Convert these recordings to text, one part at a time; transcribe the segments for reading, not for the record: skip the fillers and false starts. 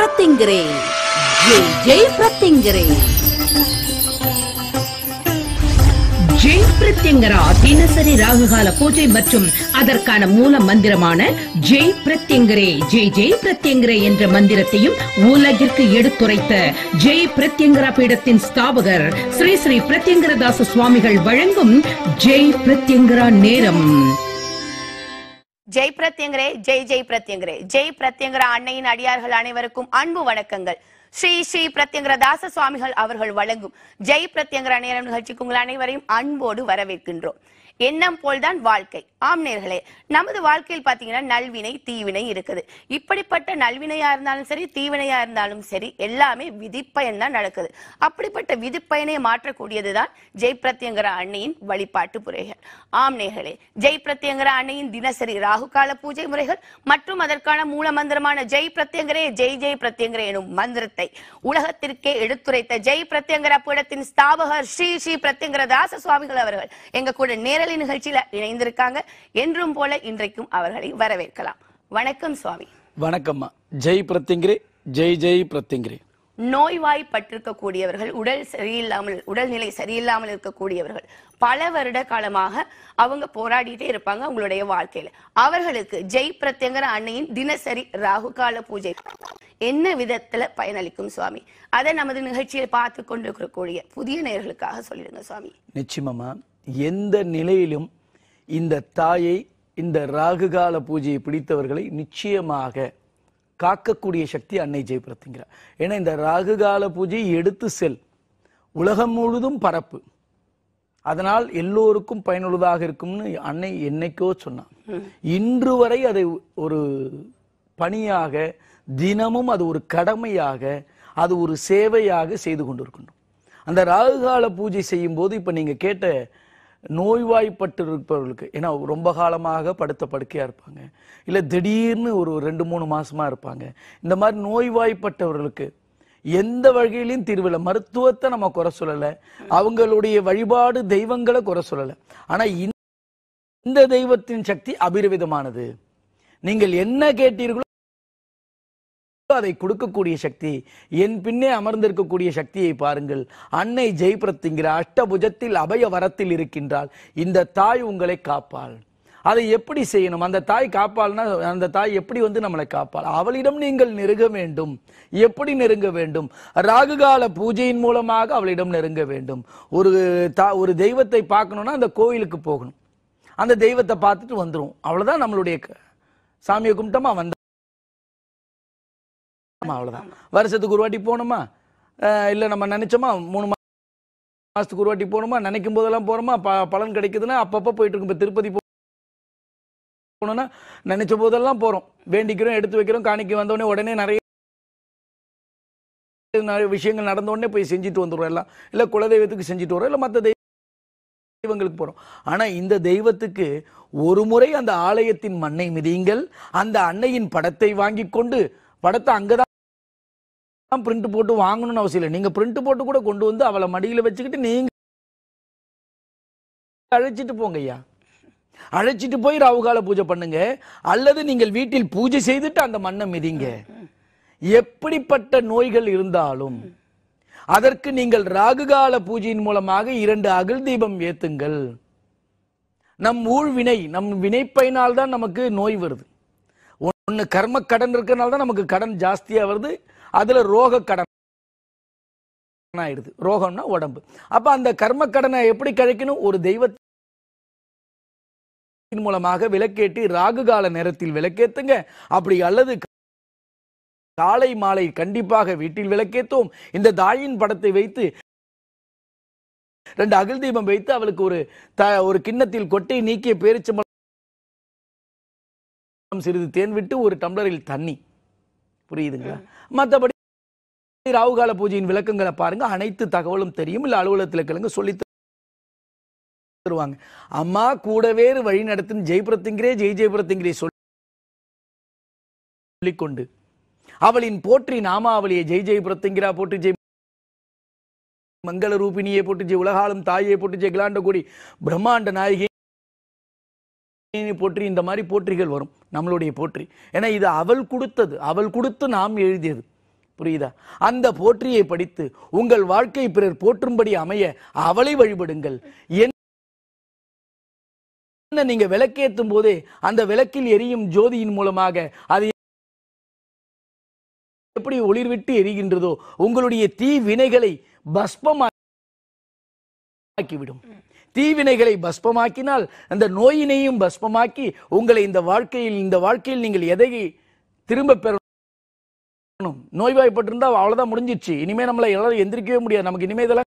பிரத்திங்கரே ஜெய் ஜெய் பிரத்திங்கரே. ஜெய் பிரத்யங்கரா தினசரி ராகுகால பூஜை மற்றும் அதற்கான மூல மந்திரமான ஜெய் பிரத்யங்கரே ஜெய் ஜெய் பிரத்யங்கரே என்ற மந்திரத்தையும் உலகிற்கு எடுத்துரைத்த ஜெய் பிரத்யங்கரா பீடத்தின் ஸ்தாபகர் ஸ்ரீ ஸ்ரீ பிரத்யங்கரதாச சுவாமிகள் வழங்கும் ஜெய் பிரத்யங்கரா நேரம். ஜெய் பிரத்யங்கரே ஜெய் ஜெய் பிரத்யங்கரே. ஜெய் பிரத்யங்கரா அன்னையின் அடியார்கள் அனைவருக்கும் அன்பு வணக்கங்கள். ஸ்ரீ ஸ்ரீ பிரத்யங்கரதாச சுவாமிகள் அவர்கள் வழங்கும் ஜெய் பிரத்யங்கரா நேரம் நிகழ்ச்சிக்கு உங்கள் அனைவரையும் அன்போடு வரவேற்கின்றோம். எண்ணம் போல்தான் வாழ்க்கை. ஆம் நேர்களே, நமது வாழ்க்கையில் பாத்தீங்கன்னா நல்வினை தீவினை இருக்குது. இப்படிப்பட்ட நல்வினையா இருந்தாலும் சரி, தீவினையா இருந்தாலும் சரி, எல்லாமே விதிப்பயன் தான் நடக்குது. அப்படிப்பட்ட விதிப்பயனை மாற்றக்கூடியதுதான் ஜெய் பிரத்யங்கரா அன்னையின் வழிபாட்டு முறைகள். ஆம் நேர்களே, ஜெய் பிரத்யங்கரா அன்னையின் தினசரி ராகுகால பூஜை முறைகள் மற்றும் அதற்கான மூல மந்திரமான ஜெய் பிரத்யங்கரே ஜெய் ஜெய் பிரத்யங்கரே எனும் மந்திரத்தை உலகத்திற்கே எடுத்துரைத்த ஜெய் பிரத்யங்கரா பீடத்தின் ஸ்தாபகர் ஸ்ரீ ஸ்ரீ பிரத்யங்கரதாச சுவாமிகள் அவர்கள் எங்க கூட நேரலை நிகழ்ச்சியில இணைந்திருக்காங்க. என்றும் போல இன்றைக்கும் அவர்களை வரவேற்கலாம். வணக்கம் சுவாமி. வணக்கம்மா. ஜெய் பிரத்யங்கரே ஜெய் ஜெய் பிரத்யங்கரே. நோய்வாய்ப்பட்டிருக்கக்கூடியவர்கள், உடல்நிலை சரியில்லாமல் இருக்கக்கூடியவர்கள், பல வருட காலமாக அவங்க போராடிட்டே இருப்பாங்க அவங்களுடைய வாழ்க்கையில. அவர்களுக்கு ஜெய் பிரத்யங்கரா அன்னையின் தினசரி ராகுகால பூஜை என்ன விதத்துல பயனளிக்கும் சுவாமி? அதை நமது நிகழ்ச்சியை பார்த்து கொண்டிருக்கக்கூடிய புதிய நேயர்களுக்காக சொல்லிடுங்க சுவாமி. நிச்சயமா எந்த நிலையிலும் இந்த தாயை, இந்த ராகுகால பூஜையை பிடித்தவர்களை நிச்சயமாக காக்கக்கூடிய சக்தி அன்னை ஜெய் பிரத்யங்கரா. ஏன்னா இந்த ராகுகால பூஜையை எடுத்து செல், உலகம் முழுதும் பரப்பு, அதனால் எல்லோருக்கும் பயனுள்ளதாக இருக்கும்னு அன்னை என்னைக்கோ சொன்னான். இன்று வரை அதை ஒரு பணியாக, தினமும் அது ஒரு கடமையாக, அது ஒரு சேவையாக செய்து கொண்டிருக்கணும். அந்த ராகுகால பூஜை செய்யும் போது இப்ப நீங்க கேட்ட நோய்வாய்ப்பட்டு இருப்பவர்களுக்கு, ஏன்னா ரொம்ப காலமாக படுத்த படுக்கையா இருப்பாங்க, இல்ல திடீர்னு ஒரு 2-3 மாசமா இருப்பாங்க, இந்த மாதிரி நோய்வாய்ப்பட்டவர்களுக்கு எந்த வகையிலும் தீர்வில்லை. மருத்துவத்தை நம்ம குறை சொல்லல, அவங்களுடைய வழிபாடு தெய்வங்களை குறை சொல்லல. ஆனா இந்த தெய்வத்தின் சக்தி அபிரவிதமானது. நீங்கள் என்ன கேட்டீர்களோ அதை கொடுக்கக்கூடிய சக்தி, என் பின்னே அமர்ந்திருக்கக்கூடிய சக்தியை பாருங்கள். அன்னை ஜெய் பிரத்யங்கரா அஷ்டபுஜத்தில் அபய வரத்தில் இருக்கின்றாள். இந்த தாய் உங்களை காப்பாள். அதை எப்படி செய்யணும்? அந்த தாய் காப்பாள்னா அந்த தாய் எப்படி நம்மளை காப்பாள்? அவளிடம் நீங்கள் நெருங்க வேண்டும். எப்படி நெருங்க வேண்டும்? ராகுகால பூஜையின் மூலமாக அவளிடம் நெருங்க வேண்டும். ஒரு தெய்வத்தை பார்க்கணும்னா அந்த கோயிலுக்கு போகணும், அந்த தெய்வத்தை பார்த்துட்டு வந்துடும். அவ்வளவுதான். நம்மளுடைய சாமியை கும்பிட்டோமா வந்த அவ்வளவுதான். வருஷத்துக்கு ஒரு வாட்டி போகணுமா, இல்ல நம்ம நினைச்சோமா 3 மாசத்துக்கு ஒரு வாட்டி போகணுமா, நினைக்கும் போதெல்லாம் போறோமா, பலன் கிடைக்குதுன்னா அப்பப்ப போயிட்டு இருக்கும். இப்ப திருப்பதி போனோம்னா நினைச்ச போதெல்லாம் போறோம், வேண்டிக்கிறோம், எடுத்து வைக்கிறோம், காணிக்கை வந்தோடனே உடனே நிறைய விஷயங்கள் நடந்த உடனே போய் செஞ்சுட்டு வந்துடுறோம். எல்லாம் இல்ல குலதெய்வத்துக்கு செஞ்சுட்டு வரோம், இல்ல மற்ற தெய்வங்களுக்கு போறோம். ஆனா இந்த தெய்வத்துக்கு ஒரு முறை அந்த ஆலயத்தின் மண்ணை மிதியுங்கள், அந்த அன்னையின் படத்தை வாங்கி கொண்டு, படத்தை அங்கதான் பிரிண்ட் போட்டு வாங்கணும்னு அவசியம் இல்லை, நீங்க பிரிண்ட் போட்டு கூட கொண்டு வந்து அவளை மடியில வச்சுக்கிட்டு நீங்க அழைச்சிட்டு போங்க ஐயா. அழைச்சிட்டு போய் ராகுகால பூஜை பண்ணுங்க, அல்லது நீங்கள் வீட்டில் பூஜை செய்துட்டு அந்த மண்ணை மிதிங்க. எப்படிப்பட்ட நோய்கள் இருந்தாலும் அதற்கு நீங்கள் ராகுகால பூஜையின் மூலமாக 2 அகல் தீபம் ஏத்துங்கள். நம் ஊழ்வினை, நம் வினைப்பயனால் தான் நமக்கு நோய் வருது. ஒன்னு கர்ம கடன் இருக்கிறனால தான் நமக்கு கடன் ஜாஸ்தியா வருது, அதுல ரோக கடன் ஆயிடுது. ரோகம்னா உடம்பு. அப்ப அந்த கர்ம கடனை எப்படி கழிக்கணும்? ஒரு தெய்வத்தின் மூலமாக விளக்கேற்றி ராகுகால நேரத்தில் விளக்கேத்துங்க. அப்படி அல்லது காலை மாலை கண்டிப்பாக வீட்டில் விளக்கேத்தும். இந்த தாயின் படத்தை வைத்து 2 அகல் தீபம் வைத்து அவளுக்கு ஒரு கிண்ணத்தில் கொட்டை நீக்கிய பேரிச்சம்பழம், சிறிது தேன் விட்டு ஒரு டம்ளரில் தண்ணி. புரியுதுங்களா? மற்றபடி ராகுகால பூஜையின் விளக்கங்களை பாருங்க, அனைத்து தகவலும் தெரியும். இல்ல அலுவலகத்தில் கேளுங்க, சொல்லி தருவாங்க. அம்மா கூடவே வழி நடத்தும் ஜெய் பிரத்யங்கரே ஜெய் ஜெய் பிரத்யங்கரே சொல்லிக்கொண்டு அவளின் போற்றி நாமாவளியை ஜெய் ஜெய் பிரத்யங்கரா போற்றி, ஜெய் மங்கள ரூபிணியை போற்றி, ஜெய் உலகாலும் தாயை போற்றி, ஜெய் கிலாண்ட கோடி பிரம்மாண்ட நாயகி போற்றி, இந்த மாதிரி போற்றிகள் வரும் நம்மளுடைய போற்றி. ஏன்னா இது அவள் கொடுத்தது, அவள் கொடுத்து நாம் எழுதியது. புரியுதா? அந்த போற்றியை படித்து உங்கள் வாழ்க்கை பிறர் போற்றும்படி அமைய அவளை வழிபடுங்கள். என்ன நீங்க விளக்கேற்றும் போதே அந்த விளக்கில் எரியும் ஜோதியின் மூலமாக அது எப்படி ஒளிர்விட்டு எரிகின்றதோ உங்களுடைய தீ வினைகளை பஸ்பமாக்கிவிடும். தீவினைகளை பஸ்பமாக்கினால் அந்த நோயினையும் பஸ்பமாக்கி உங்களை இந்த வாழ்க்கையில் நீங்கள் எதை திரும்ப பெறணும். நோய்வாய்ப்பட்டிருந்தா அவ்வளவுதான், முடிஞ்சிச்சு. இனிமே நம்மளை எல்லாரும் எந்திரிக்கவே முடியாது. நமக்கு இனிமே இதெல்லாம்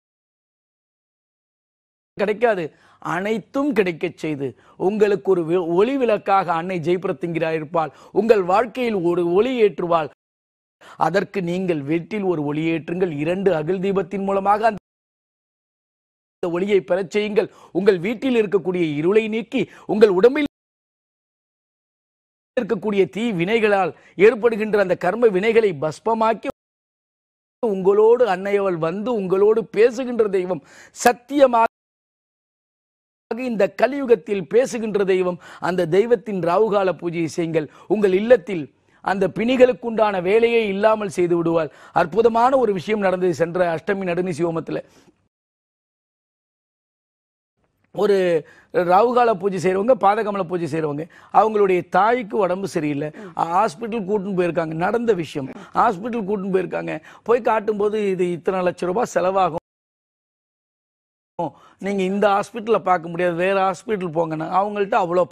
கிடைக்காது. அனைத்தும் கிடைக்க செய்து உங்களுக்கு ஒரு ஒளி விளக்காக அன்னை ஜெயபிரத்தியங்கிரா இருப்பாள். உங்கள் வாழ்க்கையில் ஒரு ஒளி ஏற்றுவாள். அதற்கு நீங்கள் வீட்டில் ஒரு ஒளி ஏற்றுங்கள். 2 அகல் தீபத்தின் மூலமாக அந்த ஒளியை பெறச் செய்யுங்கள். உங்கள் வீட்டில் இருக்கக்கூடிய இருளை நீக்கி உங்கள் உடம்பில் இருக்கக்கூடிய தீ வினைகளால் ஏற்படுகின்ற அந்த கர்ம வினைகளை பஸ்பமாக்கி உங்களோடு அன்னையவள் வந்து உங்களோடு பேசுகின்ற தெய்வம். சத்தியமாக இந்த கலியுகத்தில் பேசுகின்ற தெய்வம். அந்த தெய்வத்தின் ராவுகால பூஜையை செய்யுங்கள். உங்கள் இல்லத்தில் அந்த பிணிகளுக்குண்டான வேலையை இல்லாமல் செய்து விடுவார். அற்புதமான ஒரு விஷயம் நடந்தது சென்ற அஷ்டமி நடுநி சிவமத்தில். ஒரு ராவுகால பூஜை செய்கிறவங்க, பாதகமல பூஜை செய்கிறவங்க, அவங்களுடைய தாய்க்கு உடம்பு சரியில்லை, ஹாஸ்பிட்டல் கூட்டின்னு போயிருக்காங்க. நடந்த விஷயம். ஹாஸ்பிட்டல் கூட்டின்னு போயிருக்காங்க. போய் காட்டும்போது இது இத்தனை லட்சம் ரூபாய் செலவாகும், நீங்க இந்த ஹாஸ்பிட்டலில் பார்க்க முடியாது, வேற ஹாஸ்பிட்டல் போங்கன்னா அவங்கள்ட்ட அவ்வளோ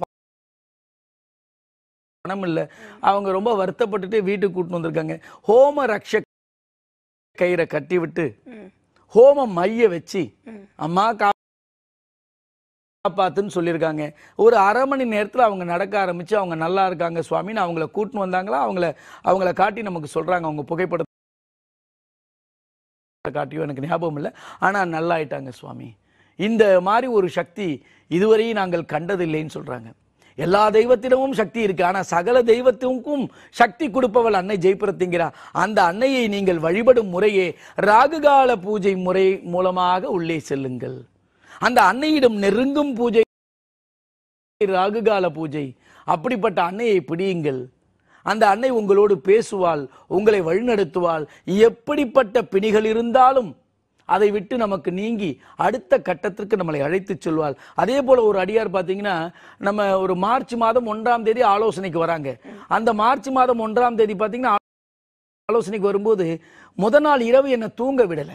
பணம் இல்லை. அவங்க ரொம்ப வருத்தப்பட்டுட்டு வீட்டுக்கு கூட்டின்னு வந்திருக்காங்க. ஹோம ரக்ஷ கயிறை கட்டி விட்டு ஹோம மைய வச்சு அம்மா காப்பாத்துன்னு சொல்லியிருக்காங்க. ஒரு அரை மணி நேரத்தில் அவங்க நடக்க ஆரம்பிச்சு அவங்க நல்லா இருக்காங்க சுவாமின்னு அவங்கள கூட்டின்னு வந்தாங்களா, அவங்கள காட்டி நமக்கு சொல்றாங்க. அவங்க புகைப்படத்தை காட்டியோ எனக்கு ஞாபகம் இல்லை, ஆனா நல்லா ஆயிட்டாங்க சுவாமி. இந்த மாதிரி ஒரு சக்தி இதுவரையும் நாங்கள் கண்டதில்லைன்னு சொல்றாங்க. எல்லா தெய்வத்திடமும் சக்தி இருக்கு, ஆனா சகல தெய்வத்துக்கும் சக்தி கொடுப்பவள் அன்னை ஜெயபிரத்தியங்கிரா. அந்த அன்னையை நீங்கள் வழிபடும் முறையே ராகுகால பூஜை முறை மூலமாக உள்ளே செல்லுங்கள். அந்த அன்னையிடம் நெருங்கும் பூஜை ராகுகால பூஜை. அப்படிப்பட்ட அன்னையை பிடியுங்கள். அந்த அன்னை உங்களோடு பேசுவாள், உங்களை வழிநடத்துவாள். எப்படிப்பட்ட பிணிகள் இருந்தாலும் அதை விட்டு நமக்கு நீங்கி அடுத்த கட்டத்திற்கு நம்மளை அழைத்து சொல்வாள். அதே போல ஒரு அடியார் பார்த்தீங்கன்னா, நம்ம ஒரு மார்ச் மாதம் 1ஆம் தேதி ஆலோசனைக்கு வராங்க. அந்த மார்ச் மாதம் 1ஆம் தேதி பார்த்தீங்கன்னா ஆலோசனைக்கு வரும்போது முதல் நாள் இரவு என்ன தூங்க விடலை.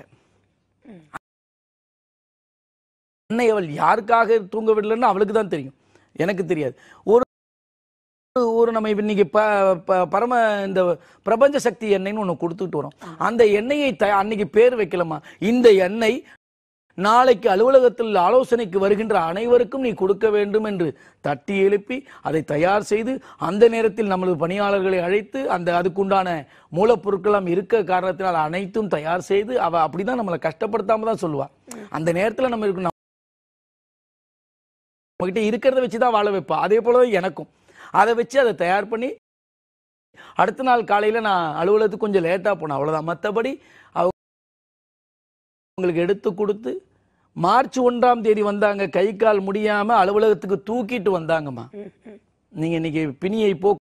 அன்னை அவள் யாருக்காக தூங்க விடலைன்னு அவளுக்கு தான் தெரியும், எனக்கு தெரியாது. ஒரு நம்ம இன்னைக்கு பரம இந்த பிரபஞ்ச சக்தி எண்ணெய்னு ஒன்று கொடுத்துட்டு வரோம். அந்த எண்ணெயை அன்னைக்கு பேர் வைக்கலாமா, இந்த எண்ணெய் நாளைக்கு அலுவலகத்தில் ஆலோசனைக்கு வருகின்ற அனைவருக்கும் நீ கொடுக்க வேண்டும் என்று தட்டி எழுப்பி அதை தயார் செய்து அந்த நேரத்தில் நமது பணியாளர்களை அழைத்து அதுக்குண்டான மூலப்பொருட்கள் இருக்க காரணத்தினால் அனைத்தும் தயார் செய்து அவ அப்படிதான் நம்மளை கஷ்டப்படுத்தாம தான் சொல்லுவா. அந்த நேரத்தில் நம்ம இருக்கணும், நம்மகிட்ட இருக்கிறத வச்சுதான் வாழ வைப்பா. அதே போலதான் எனக்கும் அதை வச்சு அதை தயார் பண்ணி அடுத்த நாள் காலையில நான் அலுவலகத்துக்கு கொஞ்சம் லேட்டா போனேன், அவ்வளவுதான். மற்றபடி அவங்களுக்கு எடுத்து கொடுத்து மார்ச் 1ஆம் தேதி வந்தாங்க. கை கால் முடியாம அலுவலகத்துக்கு தூக்கிட்டு வந்தாங்கம்மா. நீங்க இன்னைக்கு பிணியை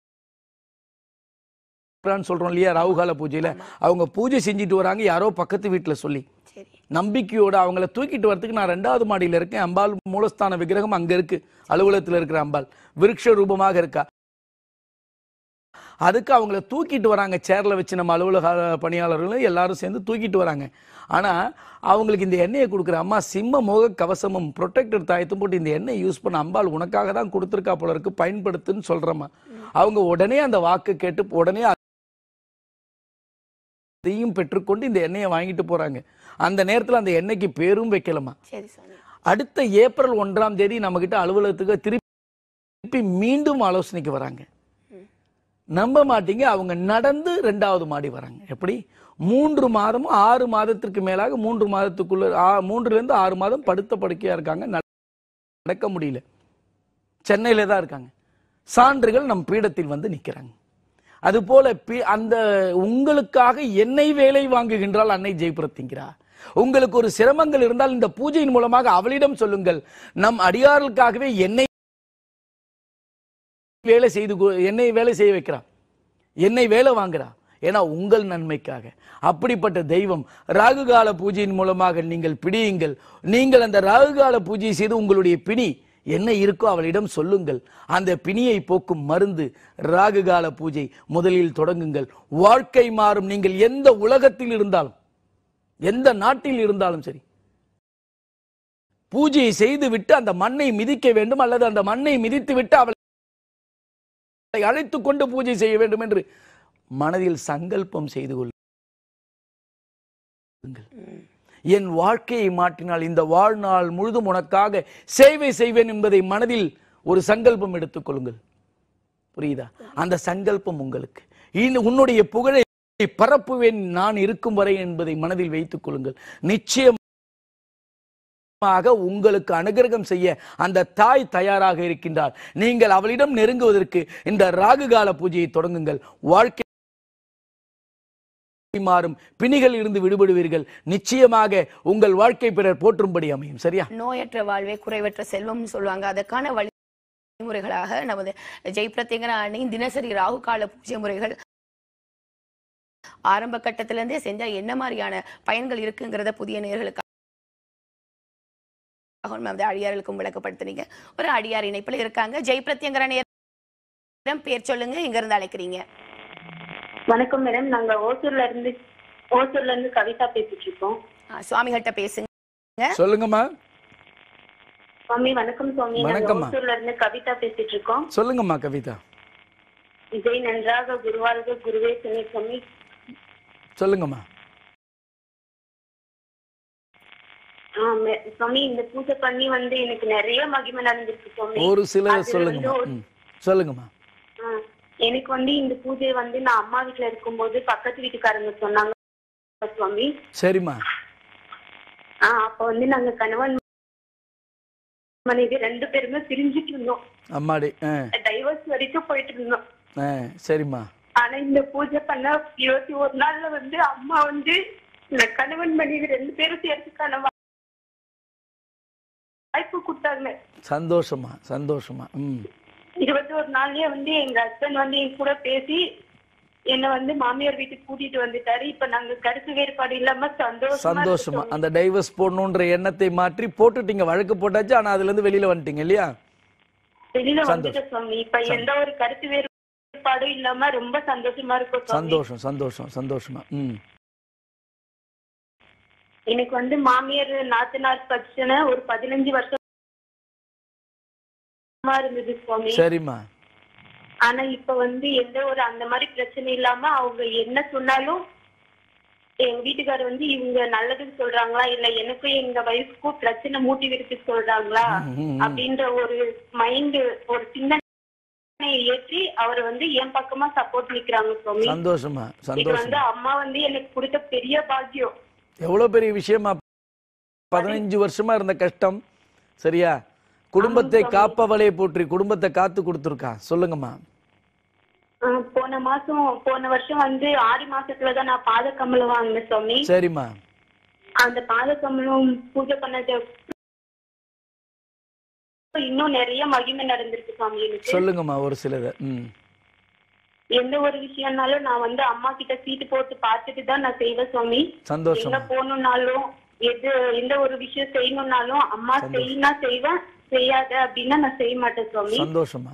போக்குறான்னு சொல்றோம் இல்லையா, ராகுகால பூஜையில அவங்க பூஜை செஞ்சுட்டு வராங்க. யாரோ பக்கத்து வீட்டுல சொல்லி நம்பிக்கையோட அவங்கள தூக்கிட்டு வரதுக்கு நான் 2வது மாடியில இருக்கேன். அம்பாள் மூலஸ்தான விக்கிரகம் அங்க இருக்கு, அலுவலகத்துல இருக்கிற அம்பாள் விருட்ச ரூபமாக இருக்கா. அதுக்கு அவங்கள தூக்கிட்டு வராங்க, சேர்ல வச்சு நம்ம அலுவலக பணியாளர்களும் எல்லாரும் சேர்ந்து தூக்கிட்டு வராங்க. ஆனா அவங்களுக்கு இந்த எண்ணெயை கொடுக்குற அம்மா சிம்ம மோக கவசமும் ப்ரொடெக்டர் தாயத்தும் போட்டு இந்த எண்ணெய் யூஸ் பண்ண அம்பாள் உனக்காக தான் கொடுத்துருக்கா போல இருக்கு, பயன்படுத்துன்னு சொல்றம்மா. அவங்க உடனே அந்த வாக்கு கேட்டு உடனே அதையும் பெற்றுக்கொண்டு இந்த எண்ணெயை வாங்கிட்டு போறாங்க. அந்த நேரத்தில் அந்த எண்ணெய்க்கு பேரும் வைக்கலாமா. அடுத்த ஏப்ரல் 1ஆம் தேதி நம்ம கிட்ட அலுவலகத்துக்கு திருப்பி மீண்டும் ஆலோசனைக்கு வராங்க. நம்ப மாட்டீங்க, அவங்க நடந்து 2வது மாடி வராங்க. எப்படி 3 மாதமும் 6 மாதத்திற்கு மேலாக 3 மாதத்துக்குள்ள 3லிருந்து 6 மாதம் படுத்த படுக்கையா இருக்காங்க, நடக்க முடியல, சென்னையில தான் இருக்காங்க. சான்றுகள் நம் பீடத்தில் வந்து நிற்கிறாங்க. அதுபோல அந்த உங்களுக்காக என்னை வேலை வாங்குகின்றாள் அன்னை ஜெயபிரத்தியங்கிரா. உங்களுக்கு ஒரு சிரமங்கள் இருந்தால் இந்த பூஜையின் மூலமாக அவளிடம் சொல்லுங்கள். நம் அடியார்களுக்காகவே என்னை வேலை செய்ய வைக்கிறா, என்னை வேலை வாங்குறா. ஏன்னா உங்கள் நன்மைக்காக. அப்படிப்பட்ட தெய்வம் ராகுகால பூஜையின் மூலமாக நீங்கள் பிடியுங்கள். நீங்கள் அந்த ராகுகால பூஜை செய்து உங்களுடைய பிணி என்ன இருக்கோ அவளிடம் சொல்லுங்கள். அந்த பிணியை போக்கும் மருந்து ராகுகால பூஜை முதலில் தொடங்குங்கள். வாழ்க்கை மாறும். நீங்கள் எந்த உலகத்தில் இருந்தாலும், எந்த நாட்டில் இருந்தாலும் சரி, பூஜையை செய்து விட்டு அந்த மண்ணை மிதிக்க வேண்டும், அல்லது அந்த மண்ணை மிதித்து விட்டு அவளை அழைத்துக் கொண்டு பூஜை செய்ய வேண்டும் என்று மனதில் சங்கல்பம் செய்து கொள்ளுங்கள். என் வாழ்க்கையை மாற்றினால் இந்த வாழ்நாள் முழுதும் உனக்காக சேவை செய்வேன் என்பதை மனதில் ஒரு சங்கல்பம் எடுத்துக் கொள்ளுங்கள். புரியுதா? அந்த சங்கல்பம் உங்களுக்கு உன்னுடைய புகழை பரப்புவேன் நான் இருக்கும் வரை என்பதை மனதில் வைத்துக் கொள்ளுங்கள். நிச்சயமாக உங்களுக்கு அனுகிரகம் செய்ய அந்த தாய் தயாராக இருக்கின்றார். நீங்கள் அவளிடம் நெருங்குவதற்கு இந்த ராகுகால பூஜையை தொடங்குங்கள். வாழ்க்கை மாறும். பிணிகள் இருந்து விடுபடுவீர்கள். நிச்சயமாக உங்கள் வாழ்க்கை பிறர் போற்றும்படி அமையும். சரியா? நோயற்ற வாழ்வே குறைவற்ற செல்வம் சொல்லுவாங்க. அதற்கான வழிமுறைகளாக நமது ஜெய் பிரத்யங்கரா அன்னையின் தினசரி ராகு கால பூஜை முறைகள் ஆரம்ப கட்டத்திலிருந்தே செஞ்சா என்ன மாதிரியான பயன்கள் இருக்குங்கிறத புதிய நேயர்களுக்கு அடியார்களுக்கும் விளக்கப்படுத்துறீங்க. ஒரு அடியார் இணைப்புல இருக்காங்க. ஜெய் பிரத்யங்கரா நேரம் பேர் சொல்லுங்க, எங்க இருந்து அழைக்கிறீங்க? வணக்கம் மேடம், நாங்க ஓசூர்ல இருந்து கவிதா பேசிட்டு இருக்கோம். சுவாமிகிட்ட பேசுங்க. சொல்லுங்கம்மா. சுவாமி வணக்கம். சுவாமி, நாங்க ஓசூர்ல இருந்து கவிதா பேசிட்டு இருக்கோம். சொல்லுங்கம்மா கவிதா. விஜய் நன்றாக குருவாழ்க குருவே துணை. சுவாமி சொல்லுங்கம்மா. சுவாமி, இந்த பூஜை பண்ணி எனக்கு நிறைய மகிமை நடந்திருக்கு சுவாமி. ஒரு சில சொல்லுங்க. சொல்லுங்கம்மா. எனக்கு இந்த பூஜை நான் அம்மா வீட்டுல இருக்கும்போது பக்கத்து வீட்டுக்காரங்க சொன்னாங்க சுவாமி. சரிம்மா. அப்ப நாங்க கணவன் மனைவி 2 பேருமே பிரிஞ்சுட்டு இருந்தோம். அம்மாடி. டைவர்ஸ் வரைக்கும் போயிட்டு இருந்தோம். சரிம்மா. ஆனா இந்த பூஜை பண்ண 21 நாள்ல அம்மா இந்த கணவன் மனைவி 2 பேரும் சேர்த்துக்கான வாய்ப்பு கொடுத்தாங்க. சந்தோஷமா சந்தோஷமா. 21 நாள்லயே எங்க ஹஸ்பண்ட் என் கூட பேசி என்ன மாமியார் வீட்டுக்கு கூட்டிட்டு வந்துட்டாரு. இப்ப நாங்க கருத்து வேறுபாடு இல்லாம சந்தோஷமா அந்த டைவர்ஸ் போடணும்ன்ற எண்ணத்தை மாற்றி போட்டுட்டீங்க. வழக்கு போட்டாச்சு. ஆனா அதுல இருந்து வெளியில வந்துட்டீங்க இல்லையா? வெளியில வந்துட்டு சுவாமி. இப்ப எந்த ஒரு கருத்து வேறுபாடும் இல்லாம ரொம்ப சந்தோஷமா இருக்கும். சந்தோஷம் சந்தோஷம் சந்தோஷமா. எனக்கு மாமியார் நாத்தனார் பிரச்சனை ஒரு 15 வருஷமா இருந்தது சுவாமி. சரிம்மா. ஆனா இப்ப எந்த ஒரு அந்த மாதிரி பிரச்சனை இல்லாம அவங்க என்ன சொன்னாலும் எங்க வீட்டுக்காரர் இவங்க நல்லதுக்கு சொல்றாங்களா இல்ல எனக்கும் எங்க வயசுக்கும் பிரச்சனை மூட்டி விடுத்து சொல்றாங்களா அப்படின்ற ஒரு மைண்ட் ஒரு சிந்தனை ஏற்றி அவர் என் பக்கமா சப்போர்ட் நிக்கிறாங்க சுவாமி. சந்தோஷமா இது அம்மா எனக்கு கொடுத்த பெரிய பாக்கியம். எவ்வளவு பெரிய விஷயமா. 15 வருஷமா இருந்த கஷ்டம். சரியா? குடும்பத்தை காப்பவளே போற்றி குடும்பத்தை காத்து கொடுத்துருக்கா. சொல்லுங்கம்மா. போன வருஷம் ஆடி மாசத்துலதான் நான் பாத கமலம் வாங்கினேன் சுவாமி. சரிம்மா. அந்த பாத கமலம் பூஜை பண்ணது இன்னும் நிறைய மகிமை நடந்திருக்கு சுவாமி. சொல்லுங்கம்மா ஒரு சிலத. எந்த ஒரு விஷயம்னாலும் நான் அம்மா கிட்ட சீட்டு போட்டு பார்த்துட்டு தான் நான் செய்வேன் சுவாமி. சந்தோஷம். எங்க போகணும்னாலும் எந்த ஒரு விஷயம் செய்யணும்னாலும் அம்மா செய்யினா செய்வேன், செய்யாத அப்படின்னா நான் செய்ய மாட்டேன் சுவாமி. சந்தோஷமா.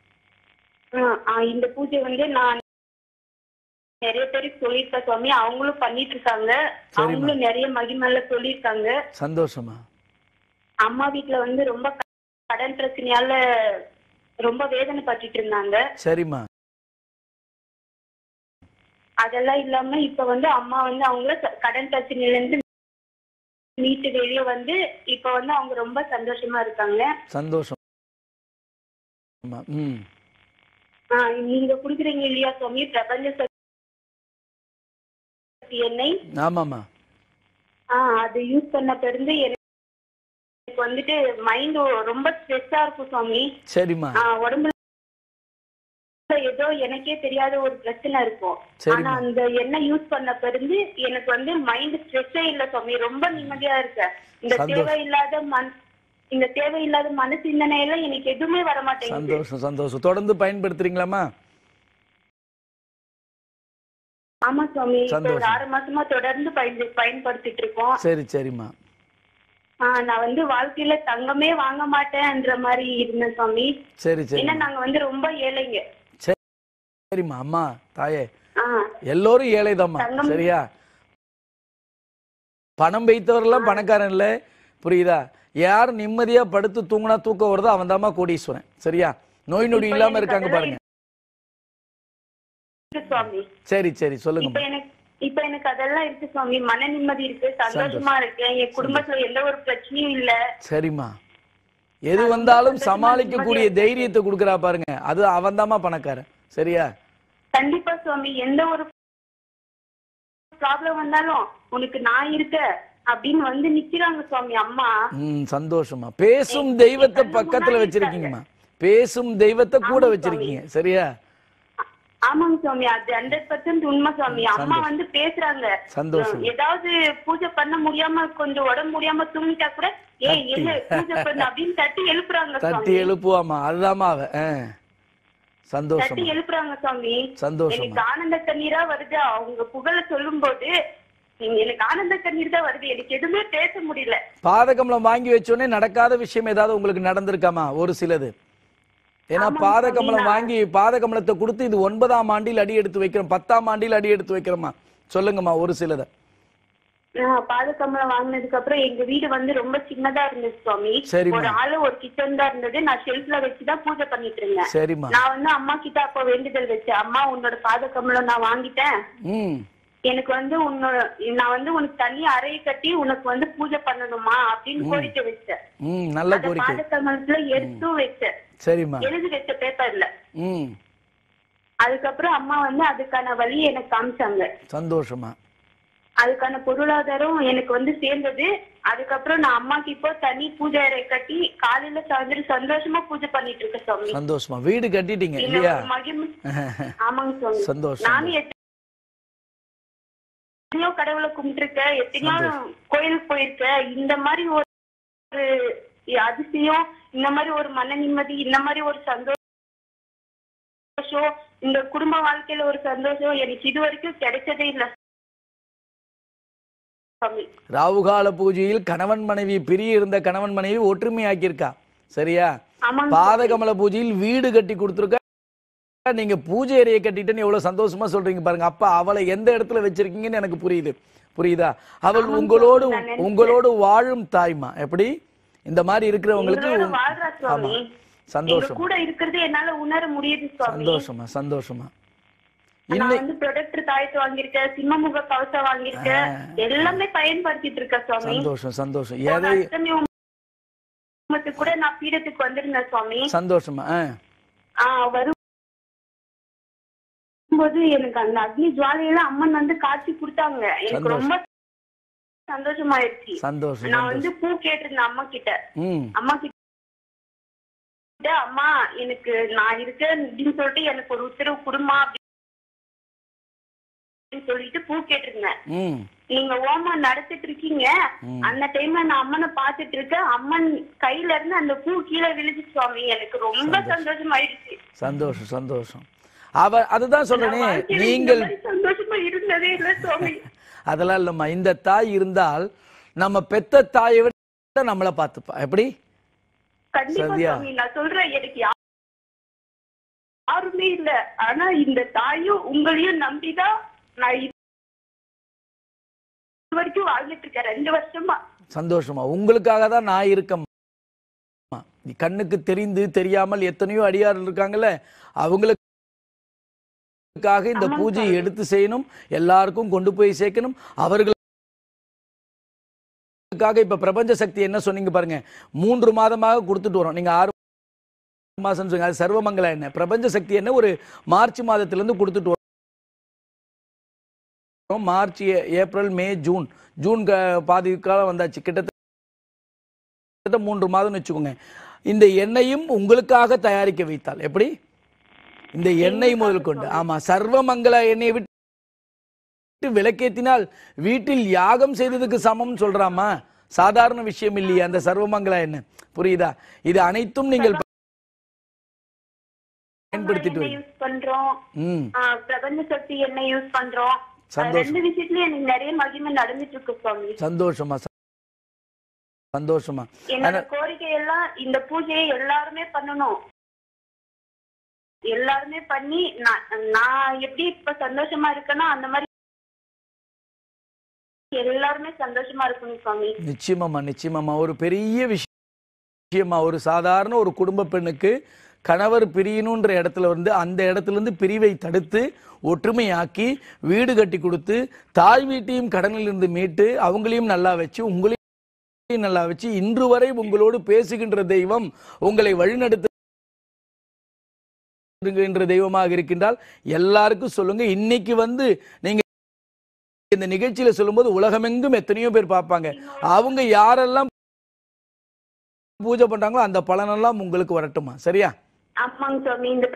இந்த பூஜை நான் நிறைய பேருக்கு சொல்லியிருக்கேன் சுவாமி. அவங்களும் பண்ணிட்டு இருக்காங்க. அவங்களும் நிறைய மகிமையில சொல்லியிருக்காங்க. சந்தோஷமா. அம்மா வீட்டுல ரொம்ப கடன் பிரச்சனையால ரொம்ப வேதனை பட்டுட்டு இருந்தாங்க. சரிம்மா. அதெல்லாம் இல்லாம இப்ப அம்மா அவங்கள கடன் பிரச்சனையில இருந்து மீட்டு வெளியே இப்ப அவங்க ரொம்ப சந்தோஷமா இருக்காங்க. சந்தோஷம். நீங்க குடுக்குறீங்க இல்லையா சுவாமி பிரபஞ்ச சக்தி எண்ணெய்? ஆமாமா. அது யூஸ் பண்ண பிறந்து எனக்கு மைண்ட் ரொம்ப ஸ்ட்ரெஸ்ஸா இருக்கும் சுவாமி. சரிம்மா. உடம்புல ஏதோ எனக்கே தெரியாத ஒரு பிரச்சனை இருக்கும். ஆனா அந்த எண்ணெய் யூஸ் பண்ண பிறந்து எனக்கு மைண்ட் ஸ்ட்ரெஸ்ஸே இல்ல சுவாமி. ரொம்ப நிம்மதியா இருக்கு. இந்த தேவையில்லாத மன சிந்தனை எல்லாம் எனக்கு எதுவுமே வர மாட்டேங்குது. சந்தோஷம் சந்தோஷம். தொடர்ந்து பயன்படுத்துறீங்களாமா? ஆமா சுவாமி, இப்ப ஒரு சந்தோஷம். 6 மாசமா தொடர்ந்து பயன்படுத்திட்டு இருக்கோம். சரி சரிம்மா. நான் வந்து வாழ்க்கையில தங்கமே வாங்க மாட்டேன்ற மாதிரி இருந்தேன் சுவாமி. சரி சரி ஏன்னா நாங்க வந்து ரொம்ப ஏழைங்க. சரிம்மா. அம்மா தாயே, ஆஹ் எல்லோரும் ஏழைதாம்மா. தங்கம். சரியா? பணம் வைத்தவரெல்லாம் பணக்காரன் இல்ல, புரியுதா? யார் நிம்மதியா படுத்து தூங்கினா தூக்கம் வருதோ அவன் தாம்மா கோடீஸ்வரன். சரியா? நோய் நொடி இப்ப இல்லாம எனக்கு இருக்காங்க அதெல்லாம் பாருங்க. இருக்கு சுவாமி. சரி சரி சொல்லுங்க. இப்ப எனக்கு அதெல்லாம் இருக்கு சுவாமி. மன நிம்மதி இருக்கு, சந்தோஷமா இருக்கேன். என் குடும்பத்துல எந்த ஒரு பிரச்சனையும் இல்ல. சரிம்மா. எது வந்தாலும் சமாளிக்கக்கூடிய தைரியத்தை கொடுக்கறா பாருங்க, அது அவன் தாம்மா பணக்காரன். சரியா? கண்டிப்பா சுவாமி. எந்த ஒரு ப்ராப்ளம் வந்தாலும் உனக்கு நான் இருக்க அப்படின்னு வந்து நிக்கிறாங்க சுவாமி அம்மா. சந்தோஷமா. பேசும் தெய்வத்தை பக்கத்துல வச்சிருக்கீங்கம்மா. பேசும் தெய்வத்தை கூட வச்சிருக்கீங்க. சரியா? ஆமாங்க சுவாமி, அது 100% உண்மை சுவாமி. அம்மா வந்து பேசுறாங்க. சந்தோஷம். ஏதாவது பூஜை பண்ண முடியாம கொஞ்சம் உடம்பு முடியாம தூங்கிட்டா கூட என்ன பூஜை பண்ண அப்படின்னு தட்டி எழுப்புறாங்க தட்டி சுவாமி. எழுப்புவாமா, அதுதாம்மா அவ. சந்தோஷம். தட்டி எழுப்புறாங்க சுவாமி. சந்தோஷம். எனக்கு ஆனந்த கண்ணீரா வருது அவங்க புகழ சொல்லும் போது. எனக்கு ஆனந்த கண்ணீர் தான் வருது. எனக்கு எதுவுமே பேச முடியல. பாதகமலம் வாங்கி வச்சோடனே நடக்காத விஷயம் ஏதாவது உங்களுக்கு நடந்திருக்காமா? ஒரு சிலது. ஏன்னா பாதகமலம் வாங்கி பாதகமலத்தை கொடுத்து இது 9ஆம் ஆண்டில் அடி எடுத்து வைக்கிறோம், 10ஆம் ஆண்டில் அடி எடுத்து வைக்கிறோமா? சொல்லுங்கம்மா ஒரு சிலத. பாதகமலம் வாங்கினதுக்கு அப்புறம் எங்க வீடு வந்து ரொம்ப சின்னதா இருந்துச்சு சுவாமி. ஒரு ஆளு ஒரு கிச்சன் தான் இருந்தது. நான் ஷெல்ஃப்ல வச்சுதான் பூஜை பண்ணிட்டு இருந்தேன். சரிம்மா. நான் வந்து அம்மா கிட்ட அப்ப வேண்டுதல் வச்சேன். அம்மா உன்னோட பாதகமலம் நான் வாங்கிட்டேன். எனக்கு வந்து நான் வந்து உனக்கு தனி அறையை கட்டி உனக்கு வந்து பூஜை பண்ணணுமா அப்படின்னு கோரிக்கை வச்சேன். நல்ல கோரிக்கை. பாதகமலத்துல எடுத்தும் வச்சேன். சரிம்மா. எழுதி வச்ச பேப்பர்ல. அதுக்கப்புறம் அம்மா வந்து அதுக்கான வழி எனக்கு காமிச்சாங்க. சந்தோஷமா. அதுக்கான பொருளாதாரம் எனக்கு வந்து சேர்ந்தது. அதுக்கப்புறம் நான் அம்மாக்கு இப்போ தனி பூஜை அறை கட்டி காலையில சாயந்தரம் சந்தோஷமா பூஜை பண்ணிட்டு இருக்கேன் சுவாமி. சந்தோஷமா. வீடு கட்டிட்டீங்க இல்லையா? ஆமாங்க சுவாமி. சந்தோஷம். நானும் எத்தனையோ கடவுளை கும்பிட்டுருக்கேன், எத்தனையோ கோயிலுக்கு போயிருக்கேன். இந்த மாதிரி ஒரு அதிசயம், இந்த மாதிரி ஒரு மன நிம்மதி, இந்த மாதிரி ஒரு சந்தோஷம், இந்த குடும்ப வாழ்க்கையில ஒரு சந்தோஷம் எனக்கு இது வரைக்கும் கிடைச்சதே இல்லை. ராவுகால பூஜையில் கணவன் மனைவி பிரிய இருந்த கணவன் மனைவி ஒற்றுமையாக்கியிருக்கா. சரியா? பாதகமல பூஜையில் வீடு கட்டி கொடுத்துருக்க. நீங்க பூஜை அறையை கட்டிட்டேன்னு எவ்வளவு சந்தோஷமா சொல்றீங்க பாருங்க. அப்ப அவளை எந்த இடத்துல வச்சிருக்கீங்கன்னு எனக்கு புரியுது. புரியுதா? அவள் உங்களோடு வாழும் தாய்மா. எப்படி இந்த மாதிரி இருக்கிறவங்களுக்கு சந்தோஷம் கூட இருக்கிறது என்னால உணர முடியுது சுவாமி. சந்தோஷமா. சந்தோஷமா. நான் வந்து ப்ரொடக்ட் தாயத்து வாங்கியிருக்கேன், சிம்மமுக கவசம் வாங்கியிருக்கேன், எல்லாமே பயன்படுத்திட்டு இருக்கேன் சுவாமி. சந்தோஷம். சந்தோஷம். கூட நான் பீடத்துக்கு வந்திருந்தேன் சுவாமி. சந்தோஷமா. வரும்போது எனக்கு அந்த அக்னி ஜுவாலையெல்லாம் அம்மன் வந்து காட்சி கொடுத்தாங்க. எனக்கு ரொம்ப சந்தோஷமாயிருச்சு. சந்தோஷம். நான் வந்து பூ கேட்டிருந்தேன் அம்மா கிட்ட. அம்மா எனக்கு நான் இருக்கேன் அப்படின்னு சொல்லிட்டு எனக்கு ஒரு உத்தரவு குடுமா அப்படின்னு சொல்லிட்டு பூ கேட்டிருந்தேன். நீங்க ஓமா நடத்திட்டு இருக்கீங்க. அந்த டைம்ல நான் அம்மனை பாத்துட்டு இருக்கேன். அம்மன் கையில இருந்து அந்த பூ கீழே விழுது சுவாமி. எனக்கு ரொம்ப சந்தோஷமாயிடுச்சு. சந்தோஷம். சந்தோஷம். அதுதான் சொல்றேனே, நீங்கள் சந்தோஷமா இருந்ததே இல்ல சுவாமி. அதெல்லாம் இல்லம்மா. இந்த தாய் இருந்தால் நம்ம பெத்த தாயை விட நம்மள பாத்துப்பா. எப்படி? கண்டிப்பா சுவாமி. நான் சொல்றேன், எனக்கு யாருமே இல்ல. ஆனா இந்த தாயும் உங்களையும் நம்பிதான் நான் இது வரைக்கும் வாழ்ந்துட்டு இருக்கேன் 2 வருஷமா. சந்தோஷமா. உங்களுக்காக தான் நான் இருக்கேன். கண்ணுக்கு தெரிந்து தெரியாமல் எத்தனையோ அடியார்கள் இருக்காங்கல்ல, அவங்களுக்கு இந்த பூஜையை எடுத்து செய்யணும், எல்லாருக்கும் கொண்டு போய் சேர்க்கணும். அவர்களுக்காக இப்ப பிரபஞ்ச சக்தி என்ன சொன்னீங்க பாருங்க, 3 மாதமாக கொடுத்துட்டு வரோம். நீங்க 6 மாசம் சொன்னீங்க. அது சர்வமங்கல என்ன பிரபஞ்ச சக்தி என்ன ஒரு மார்ச் மாதத்திலிருந்து கொடுத்துட்டு வரோம். மார்ச், ஏப்ரல், மே, ஜூன் பாதி காலம் வந்தாச்சு. கிட்டத்தட்ட 3 மாதம் வச்சுக்கோங்க. இந்த எண்ணெயும் உங்களுக்காக தயாரிக்க வைத்தால் எப்படி? இந்த எண்ணெய் முதல் கொண்டு. ஆமா, சர்வமங்கல எண்ணெயை விட்டு விளக்கேத்தினால் வீட்டில் யாகம் செய்ததுக்கு சமம் சொல்றாமா? சாதாரண விஷயம் இல்லையா அந்த சர்வமங்கல எண்ணெய்? புரியுதா? இது அனைத்தும் நீங்கள் பயன்படுத்திட்டு யூஸ் பண்றோம். பிரபஞ்ச சக்தி எண்ணெய் யூஸ் பண்றோம். ரெண்டு விஷயத்துலயும் எனக்கு நிறைய மகிமை நடந்துட்டு இருக்கு சுவாமி. சந்தோஷமா சந்தோஷமா. என்னோட கோரிக்கை எல்லாம் இந்த பூஜையை எல்லாருமே பண்ணணும். எல்லாருமே பண்ணி நான் எப்படி இப்ப சந்தோஷமா இருக்கேனோ அந்த மாதிரி எல்லாருமே சந்தோஷமா இருக்கணும் சுவாமி. நிச்சயமா ஒரு பெரிய விஷயமா, ஒரு சாதாரண ஒரு குடும்ப பெண்ணுக்கு கணவர் பிரியணுன்ற இடத்துல வந்து அந்த இடத்துல இருந்து பிரிவை தடுத்து ஒற்றுமையாக்கி வீடு கட்டி கொடுத்து தாய் வீட்டையும் கடனில் இருந்து மீட்டு அவங்களையும் நல்லா வச்சு உங்களையும் நல்லா வச்சு இன்று வரை உங்களோடு பேசுகின்ற தெய்வம், உங்களை வழிநடத்து தெய்வமாக இருக்கின்றால் எல்லாருக்கும் சொல்லுங்க. இன்னைக்கு வந்து நீங்க இந்த நிகழ்ச்சியில சொல்லும்போது உலகமெங்கும் எத்தனையோ பேர் பார்ப்பாங்க. அவங்க யாரெல்லாம் பூஜை பண்றாங்களோ அந்த பலனெல்லாம் உங்களுக்கு வரட்டுமா? சரியா? ஆமாங்க சுவாமி. இந்த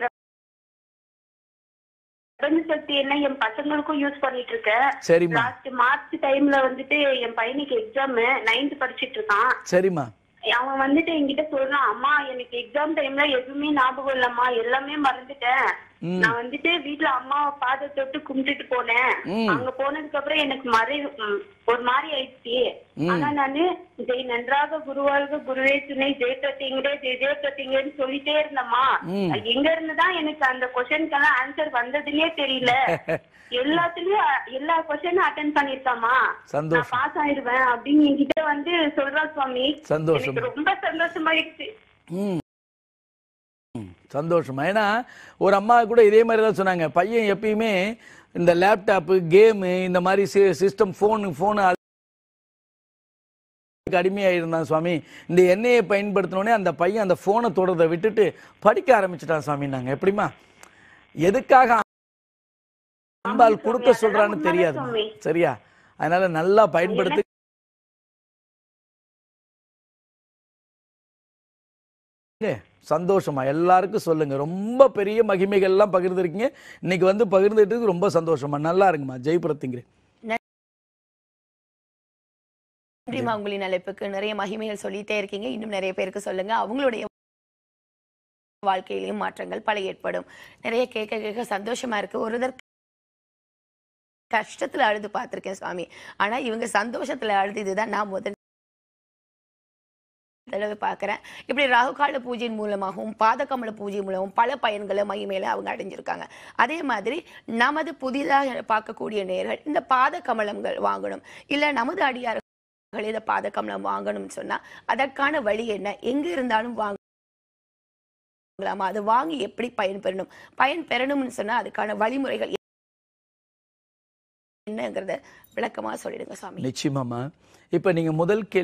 பிரபஞ்ச சக்தி என்ன என் பசங்களுக்கும் யூஸ் பண்ணிட்டு இருக்கேன். சரிம்மா. லாஸ்ட் மார்ச் டைம்ல வந்துட்டு என் பையனுக்கு எக்ஸாம் 9th படிச்சிட்டு இருக்கான். சரிம்மா. அவன் வந்துட்டு என்கிட்ட சொல்றான், அம்மா எனக்கு எக்ஸாம் டைம்ல எதுவுமே ஞாபகம் இல்லம்மா, எல்லாமே மறந்துட்டேன். நான் வந்துட்டு வீட்டுல அம்மாவை பாத தொட்டு கும்பிட்டுட்டு போனேன். அங்க போனதுக்கு அப்புறம் எனக்கு ஒரு மாதிரி ஆயிடுச்சு. ஆனா நானு ஜெய் நன்றாக குருவாழ்க குருவே துணை ஜெய் பிரத்திங்கரே ஜெய் பிரத்திங்கன்னு சொல்லிட்டே இருந்தம்மா. எங்க இருந்துதான் எனக்கு அந்த கொஸ்டினுக்கெல்லாம் ஆன்சர் வந்ததுன்னே தெரியல. எல்லாத்துலயும் எல்லா கொஸ்டினும் அட்டென்ட் பண்ணிருக்காமா, நான் பாஸ் ஆயிடுவேன் அப்படின்னு என்கிட்ட வந்து சொல்றா சுவாமி. எனக்கு ரொம்ப சந்தோஷமாயிடுச்சு. சந்தோஷமா. ஏன்னா ஒரு அம்மா கூட இதே மாதிரி தான் சொன்னாங்க, பையன் எப்பயுமே இந்த லேப்டாப்பு கேமு இந்த மாதிரி சிஸ்டம் ஃபோனு அடிமையாயிருந்தான் சுவாமி. இந்த எண்ணெயை பயன்படுத்தினோடனே அந்த பையன் அந்த ஃபோனை தொடர்றதை விட்டுட்டு படிக்க ஆரம்பிச்சிட்டான் சுவாமி. நாங்க எப்படிமா எதுக்காக அம்பாள் கொடுக்க சொல்றான்னு தெரியாது. சரியா? அதனால நல்லா பயன்படுத்தி சந்தோஷமா எல்லாருக்கும் சொல்லுங்க. ரொம்ப பெரிய மகிமைகள் எல்லாம் பகிர்ந்துருக்கீங்க. இன்னைக்கு வந்து பகிர்ந்துட்டு ரொம்ப சந்தோஷமா. நல்லா இருக்குமா ஜெய் பிரத்திங்கரே. நன்றிமா. உங்களின் அழைப்புக்கு நிறைய மகிமைகள் சொல்லிட்டே இருக்கீங்க. இன்னும் நிறைய பேருக்கு சொல்லுங்க. அவங்களுடைய வாழ்க்கையிலையும் மாற்றங்கள் பல ஏற்படும். நிறைய கேட்க சந்தோஷமா இருக்கு. ஒருதர் கஷ்டத்துல அழுது பார்த்திருக்கேன் சுவாமி, ஆனா இவங்க சந்தோஷத்துல அழுது இதுதான் நான் முதல் தடவை பார்க்கிறேன். இப்படி ராகுகால பூஜையின் மூலமாகவும் பாதகமல பூஜை மூலமும் பல பயன்களை மகிமையில அவங்க அடைஞ்சிருக்காங்க. அதே மாதிரி நமது புதிதாக பார்க்கக்கூடிய நேர்கள் இந்த பாத கமலங்கள் வாங்கணும், இல்ல நமது அடியார்கள் இதை பாத கமலம் வாங்கணும்னு சொன்னா அதற்கான வழி என்ன, எங்க இருந்தாலும் வாங்கலாமா, அது வாங்கி எப்படி பயன் பெறணும்னு சொன்னா அதுக்கான வழிமுறைகள் என்னங்கிறத விளக்கமா சொல்லிடுங்க சுவாமி. நிச்சயமாமா. இப்ப நீங்க முதல் கேள்வி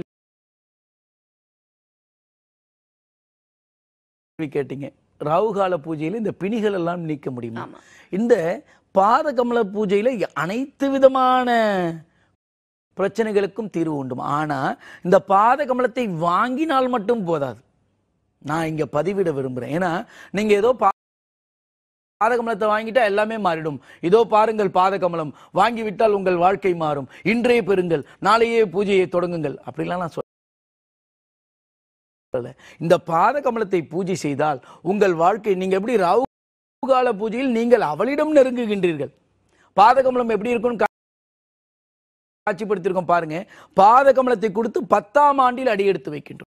கேட்டீங்க, ராகுகால பூஜையில இந்த பிணிகள் எல்லாம் நீக்க முடியுமா? இந்த பாதகமல பூஜையில அனைத்து விதமான பிரச்சனைகளுக்கும் தீர்வு உண்டு. ஆனா இந்த பாதகமலத்தை வாங்கினால் மட்டும் போதாது. நான் இங்க பதிவிட விரும்புறேன். ஏன்னா நீங்க ஏதோ பாதகமலத்தை வாங்கிட்டா எல்லாமே மாறிடும். இதோ பாருங்கள் பாதகமலம் வாங்கிவிட்டால் உங்கள் வாழ்க்கை மாறும், இன்றே பெறுங்கள், நாளையே பூஜையை தொடங்குங்கள், அப்படிலாம் நான் இந்த பாதகமலத்தை பூஜை செய்தால் உங்கள் வாழ்க்கை, நீங்க எப்படி ராகுகால பூஜையில் நீங்கள் அவளிடம் நெருங்குகின்றீர்கள். பாதகமலம் எப்படி இருக்கும் காட்சிப்படுத்தியிருக்கோம் பாருங்க. பாதகமலத்தை கொடுத்து 10ஆம் ஆண்டில் அடியெடுத்து வைக்கின்றோம்.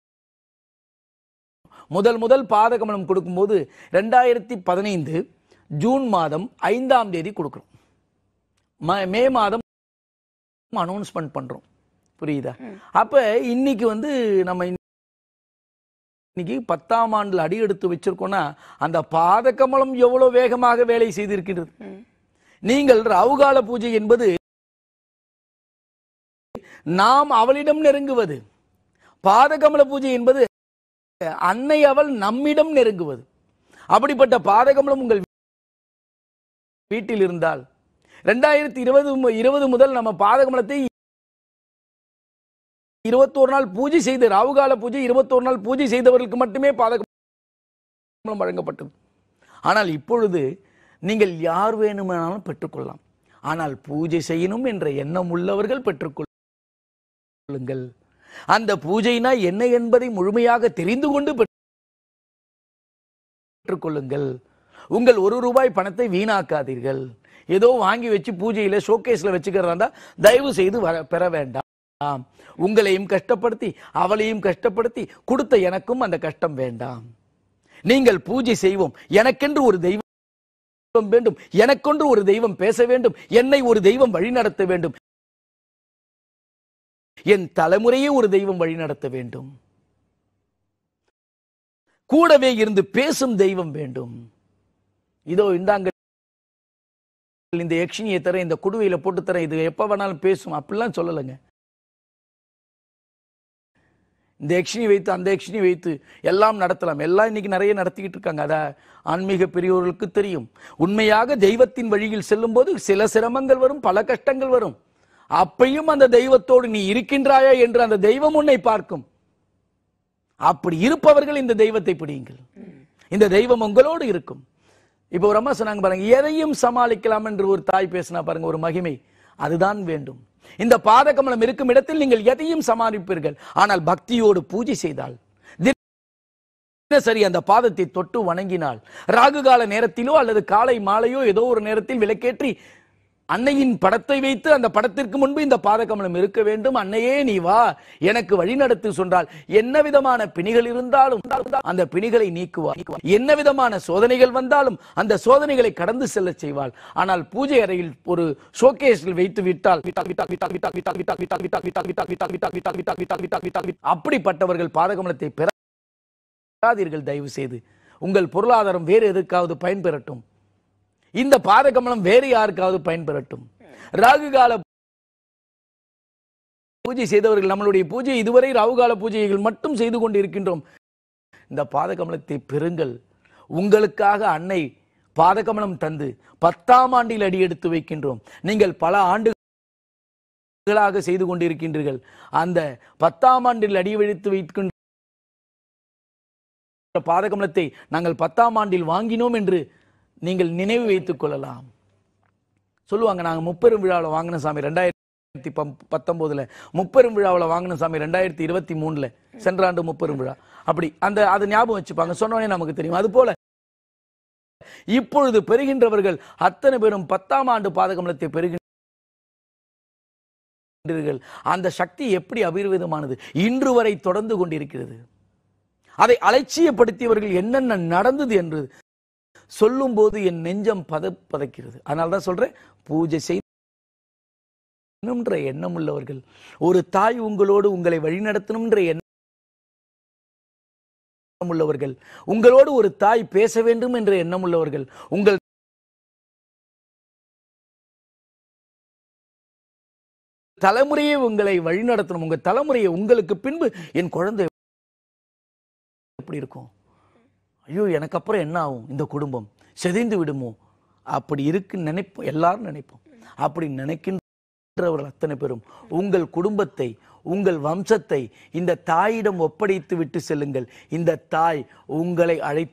முதல் பாதகமலம் கொடுக்கும்போது 2015 ஜூன் மாதம் 5ஆம் தேதி கொடுக்கிறோம். மே மாதம் அனௌன்ஸ்மெண்ட் பண்றோம். புரியுதா? அப்ப இன்னைக்கு வந்து நம்ம இன்னைக்கு 10ஆம் ஆண்டில் அடி எடுத்து வச்சிருக்கோம்னா அந்த பாதகமலம் எவ்வளவு வேகமாக வேலை செய்திருக்கிறது. நீங்கள் ராகுகால பூஜை என்பது நாம் அவளிடம் நெருங்குவது, பாதகமல பூஜை என்பது அன்னை அவள் நம்மிடம் நெருங்குவது. அப்படிப்பட்ட பாதகமலம் உங்கள் வீட்டில் இருந்தால் 2020 முதல் நம்ம பாதகமலத்தை 21 நாள் பூஜை செய்து, ராகுகால பூஜை 21 நாள் பூஜை செய்தவர்களுக்கு மட்டுமே பாதகமலம் வழங்கப்பட்டது. ஆனால் இப்பொழுது நீங்கள் யார் வேணுமானாலும் பெற்றுக்கொள்ளலாம். ஆனால் பூஜை செய்யணும் என்ற எண்ணம் உள்ளவர்கள் பெற்றுக்கொள்ளுங்கள். அந்த பூஜைனா என்ன என்பதை முழுமையாக தெரிந்து கொண்டு பெற்றுக்கொள்ளுங்கள். உங்கள் 1 ரூபாய் பணத்தை வீணாக்காதீர்கள். ஏதோ வாங்கி வச்சு பூஜையில ஷோகேஸ்ல வச்சுக்கிறதா தயவு செய்து பெற வேண்டாம். உங்களையும் கஷ்டப்படுத்தி அவளையும் கஷ்டப்படுத்தி கொடுத்த எனக்கும் அந்த கஷ்டம் வேண்டாம். நீங்கள் பூஜை செய்வோம், எனக்கென்று ஒரு தெய்வம் வேண்டும், எனக்கொன்று ஒரு தெய்வம் பேச வேண்டும், என்னை ஒரு தெய்வம் வழிநடத்த வேண்டும், என் தலைமுறையே ஒரு தெய்வம் வழிநடத்த வேண்டும், கூடவே இருந்து பேசும் தெய்வம் வேண்டும். இதோ இந்தாங்க இந்த யக்ஷினியை தர, இந்த குடுவையில போட்டு தர, இது எப்ப வேணாலும் பேசும் அப்படிலாம் சொல்லலைங்க. இந்த யக்ஷினி வைத்து அந்த யக்ஷினி வைத்து எல்லாம் நடத்தலாம். எல்லாம் இன்னைக்கு நிறைய நடத்திக்கிட்டு இருக்காங்க. அத ஆன்மீக பெரியோர்களுக்கு தெரியும். உண்மையாக தெய்வத்தின் வழியில் செல்லும் போது சில சிரமங்கள் வரும், பல கஷ்டங்கள் வரும். அப்பையும் அந்த தெய்வத்தோடு நீ இருக்கின்றாயா என்று அந்த தெய்வம் உன்னை பார்க்கும். அப்படி இருப்பவர்கள் இந்த தெய்வத்தை பிடியுங்கள், இந்த தெய்வம் உங்களோடு இருக்கும். இப்போ ஒரு அம்மா சொன்னாங்க பாருங்க, எதையும் சமாளிக்கலாம் என்று ஒரு தாய் பேசினா பாருங்க, ஒரு மகிமை. அதுதான் வேண்டும். இந்த பாதகமலம் இருக்கும் இடத்தில் நீங்கள் எதையும் சமாளிப்பீர்கள். ஆனால் பக்தியோடு பூஜை செய்தால், தினசரி அந்த பாதத்தை தொட்டு வணங்கினால், ராகுகால நேரத்திலோ அல்லது காலை மாலையோ ஏதோ ஒரு நேரத்தில் விளக்கேற்றி அன்னையின் படத்தை வைத்து அந்த படத்திற்கு முன்பு இந்த பாதகமலம் இருக்க வேண்டும். அன்னையே நீ வா, எனக்கு வழிநடத்து சொன்னால் என்ன விதமான பிணிகள் இருந்தாலும் அந்த பிணிகளை நீக்குவார். என்ன விதமான சோதனைகள் வந்தாலும் அந்த சோதனைகளை கடந்து செல்ல செய்வாள். ஆனால் பூஜை அறையில் ஒரு ஷோகேஸில் வைத்து விட்டால் அப்படிப்பட்டவர்கள் பாதகமலத்தை பெறாதீர்கள் தயவு செய்து. உங்கள் பொருளாதாரம் வேறு எதற்காவது பயன்பெறட்டும், இந்த பாதகமலம் வேறு யாருக்காவது பயன்பெறட்டும். ராகுகால பூஜை செய்தவர்கள், நம்மளுடைய பூஜை இதுவரை ராகுகால பூஜைகள் மட்டும் செய்து கொண்டு இருக்கின்றோம். இந்த பாதகமலத்தை பெறுங்கள். உங்களுக்காக அன்னை பாதகமலம் தந்து 10ஆம் ஆண்டில் அடியெடுத்து வைக்கின்றோம். நீங்கள் பல ஆண்டுகளாக செய்து கொண்டிருக்கின்றீர்கள். அந்த 10ஆம் ஆண்டில் அடியெடுத்து வைக்கின்ற பாதகமலத்தை நாங்கள் 10ஆம் ஆண்டில் வாங்கினோம் என்று நீங்கள் நினைவு வைத்துக் கொள்ளலாம். சொல்லுவாங்க, நாங்க முப்பெரும் விழாவில் வாங்கின சாமி 2019, முப்பெரும் விழாவில் வாங்கின சாமி 2023, சென்ற ஆண்டு முப்பெரும் விழா. அப்படி அந்த அது ஞாபகம் வச்சுப்பாங்க, சொன்னோடனே நமக்கு தெரியும். அது போல இப்பொழுது பெறுகின்றவர்கள் அத்தனை பேரும் 10ஆம் ஆண்டு பாதகமலத்தை பெறுகின்றீர்கள். அந்த சக்தி எப்படி அபரிவிதமானது, இன்று வரை தொடர்ந்து கொண்டிருக்கிறது. அதை அலட்சியப்படுத்தியவர்கள் என்னென்ன நடந்தது என்று சொல்லும் போது என் நெஞ்சம் பதைக்கிறது. அதனால்தான் சொல்றேன், பூஜை செய்யணும்ன்ற எண்ணம் உள்ளவர்கள், ஒரு தாய் உங்களோடு உங்களை வழிநடத்தணும்ன்ற எண்ணம் உள்ளவர்கள், உங்களோடு ஒரு தாய் பேச வேண்டும் என்ற எண்ணம் உள்ளவர்கள், உங்கள் தலைமுறையை உங்களை வழிநடத்தணும். உங்க தலைமுறையை, உங்களுக்கு பின்பு என் குழந்தை எப்படி இருக்கும், ஐயோ எனக்கு அப்புறம் என்ன ஆகும், இந்த குடும்பம் செதைந்து விடுமோ, அப்படி இருக்கு நினைப்போம், எல்லாரும் நினைப்போம். அப்படி நினைக்கின்றவர்கள் அத்தனை பேரும் உங்கள் குடும்பத்தை, உங்கள் வம்சத்தை இந்த தாயிடம் ஒப்படைத்து விட்டு செல்லுங்கள். இந்த தாய் உங்களை அழைத்து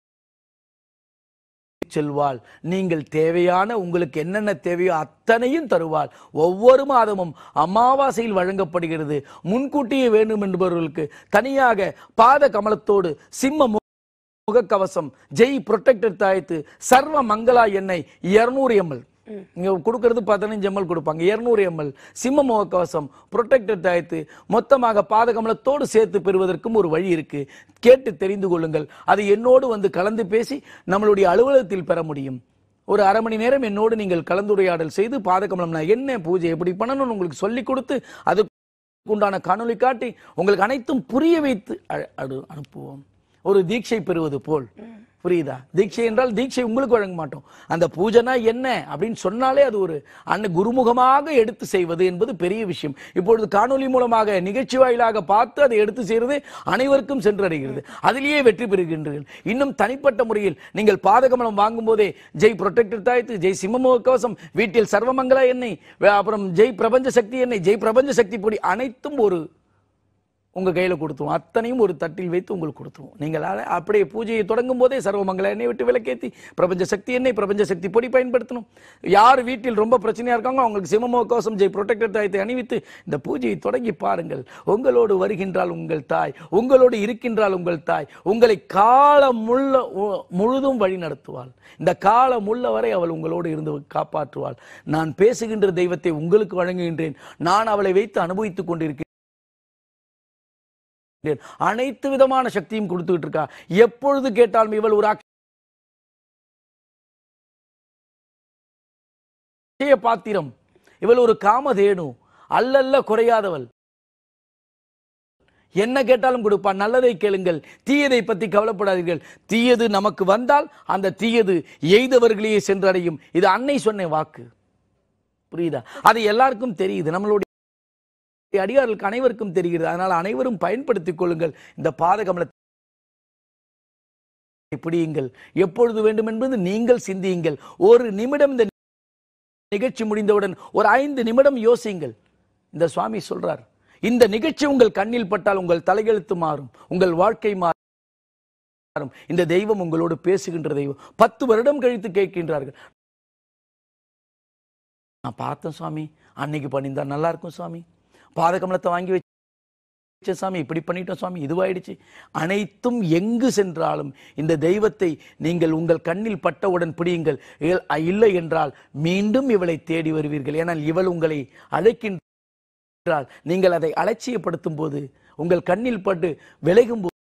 செல்வாள். நீங்கள் தேவையான, உங்களுக்கு என்னென்ன தேவையோ அத்தனையும் தருவாள். ஒவ்வொரு மாதமும் அமாவாசையில் வழங்கப்படுகிறது. முன்கூட்டியே வேண்டும் என்பவர்களுக்கு தனியாக பாத கமலத்தோடு சிம்ம முகக்கவசம், ஜெய் புரொடெக்டர் தாயத்து, சர்வ மங்களா எண்ணெய் 200 ml, இங்க கொடுக்கிறது 15 ml கொடுப்பாங்க. 200 ml சிம்ம முகக்கவசம், புரொடெக்டர் தாயத்து மொத்தமாக பாதகமலத்தோடு சேர்த்து பெறுவதற்கும் ஒரு வழி இருக்கு. கேட்டு தெரிந்து கொள்ளுங்கள். அது என்னோடு வந்து கலந்து பேசி நம்மளுடைய அலுவலகத்தில் பெற முடியும். ஒரு அரை மணி நேரம் என்னோடு நீங்கள் கலந்துரையாடல் செய்து பாதகமலம்னா என்ன, பூஜை எப்படி பண்ணணும்னு உங்களுக்கு சொல்லி கொடுத்து அதுக்கு உண்டான காணொலி காட்டி உங்களுக்கு அனைத்தும் புரிய வைத்து அனுப்புவோம். ஒரு தீட்சை பெறுவது போல். புரியுதா? தீட்சை என்றால் தீட்சை உங்களுக்கு வழங்க மாட்டோம். அந்த பூஜைனா என்ன அப்படின்னு சொன்னாலே அது ஒரு குருமுகமாக எடுத்து செய்வது என்பது பெரிய விஷயம். இப்பொழுது காணொலி மூலமாக நிகழ்ச்சி வாயிலாக பார்த்து அதை எடுத்து செய்வது அனைவருக்கும் சென்றடைகிறது. அதிலேயே வெற்றி பெறுகின்றீர்கள். இன்னும் தனிப்பட்ட முறையில் நீங்கள் பாதகமலம் வாங்கும் போதே ஜெய் புரொடெக்டர் தாயத்து, ஜெய் சிம்மமுக கவசம், வீட்டில் சர்வமங்களா எண்ணெய், அப்புறம் ஜெய் பிரபஞ்ச சக்தி எண்ணெய், ஜெய் பிரபஞ்ச சக்தி பொடி அனைத்தும் உங்க கையில கொடுத்துருவோம். அத்தனையும் ஒரு தட்டில் வைத்து உங்களுக்கு கொடுத்துருவோம். நீங்கள் அப்படியே பூஜையை தொடங்கும் போதே சர்வமங்கல எண்ணெய் விட்டு விளக்கேற்றி பிரபஞ்ச சக்தி எண்ணெய், பிரபஞ்ச சக்தி பொடி பயன்படுத்தணும். யார் வீட்டில் ரொம்ப பிரச்சனையா இருக்காங்க அவங்களுக்கு சிமமோ கோசம் ஜெய் புரொடெக்டர் தாயத்தை அணிவித்து இந்த பூஜையை தொடங்கி பாருங்கள். உங்களோடு வருகின்றால் உங்கள் தாய், உங்களோடு இருக்கின்றால் உங்கள் தாய், உங்களை காலம் முழுதும் வழி நடத்துவாள். இந்த காலம் உள்ள வரை அவள் உங்களோடு இருந்து காப்பாற்றுவாள். நான் பேசுகின்ற தெய்வத்தை உங்களுக்கு வழங்குகின்றேன். நான் அவளை வைத்து அனுபவித்துக் கொண்டிருக்கிறேன். அனைத்து விதமான சக்தியும் கொடுத்துட்டு இருக்கா. எப்பொழுது கேட்டாலும் இவள் ஒரு அக்ஷய பாத்திரம், இவள் ஒரு காமதேனு, அல்லல்ல குறையாதவள். என்ன கேட்டாலும் கொடுப்பான். நல்லதை கேளுங்கள், தீயதை பற்றி கவலைப்படாதீர்கள். தீயது நமக்கு வந்தால் அந்த தீயது எய்தவர்களையே சென்றடையும். இது அன்னை சொன்ன வாக்கு. புரியுதா? அது எல்லாருக்கும் தெரியுது. நம்மளுடைய அடியார்களுக்கு அனைவருக்கும் தெரிகிறது. அதனால் அனைவரும் பயன்படுத்திக் கொள்ளுங்கள். இந்த பாதகமலத்தை பிடியுங்கள். எப்பொழுது வேண்டும் என்பது நீங்கள் சிந்தியுங்கள். ஒரு நிமிடம் இந்த நிகழ்ச்சி முடிந்தவுடன் ஒரு 5 நிமிடம் யோசியுங்கள். இந்த சுவாமி சொல்றார், இந்த நிகழ்ச்சி உங்கள் கண்ணில் பட்டால் உங்கள் தலையெழுத்து மாறும், உங்கள் வாழ்க்கை மாறும். இந்த தெய்வம் உங்களோடு பேசுகின்ற தெய்வம். 10 வருடம் கழித்து கேட்கின்றார்கள், நான் பார்த்தேன் சுவாமி, அன்னைக்கு பண்ணியிருந்தா நல்லா இருக்கும் சுவாமி, பாதகமலத்தை வாங்கி வச்ச சாமி, இப்படி பண்ணிட்டோம் சுவாமி, இதுவாயிடுச்சு. அனைத்தும் எங்கு சென்றாலும் இந்த தெய்வத்தை நீங்கள் உங்கள் கண்ணில் பட்டவுடன் பிடியுங்கள். இல்லை என்றால் மீண்டும் இவளை தேடி வருவீர்கள். ஏனால் இவள் உங்களை அழைக்கின்றாள். நீங்கள் அதை அலட்சியப்படுத்தும் போது, உங்கள் கண்ணில் பட்டு விலகும் போது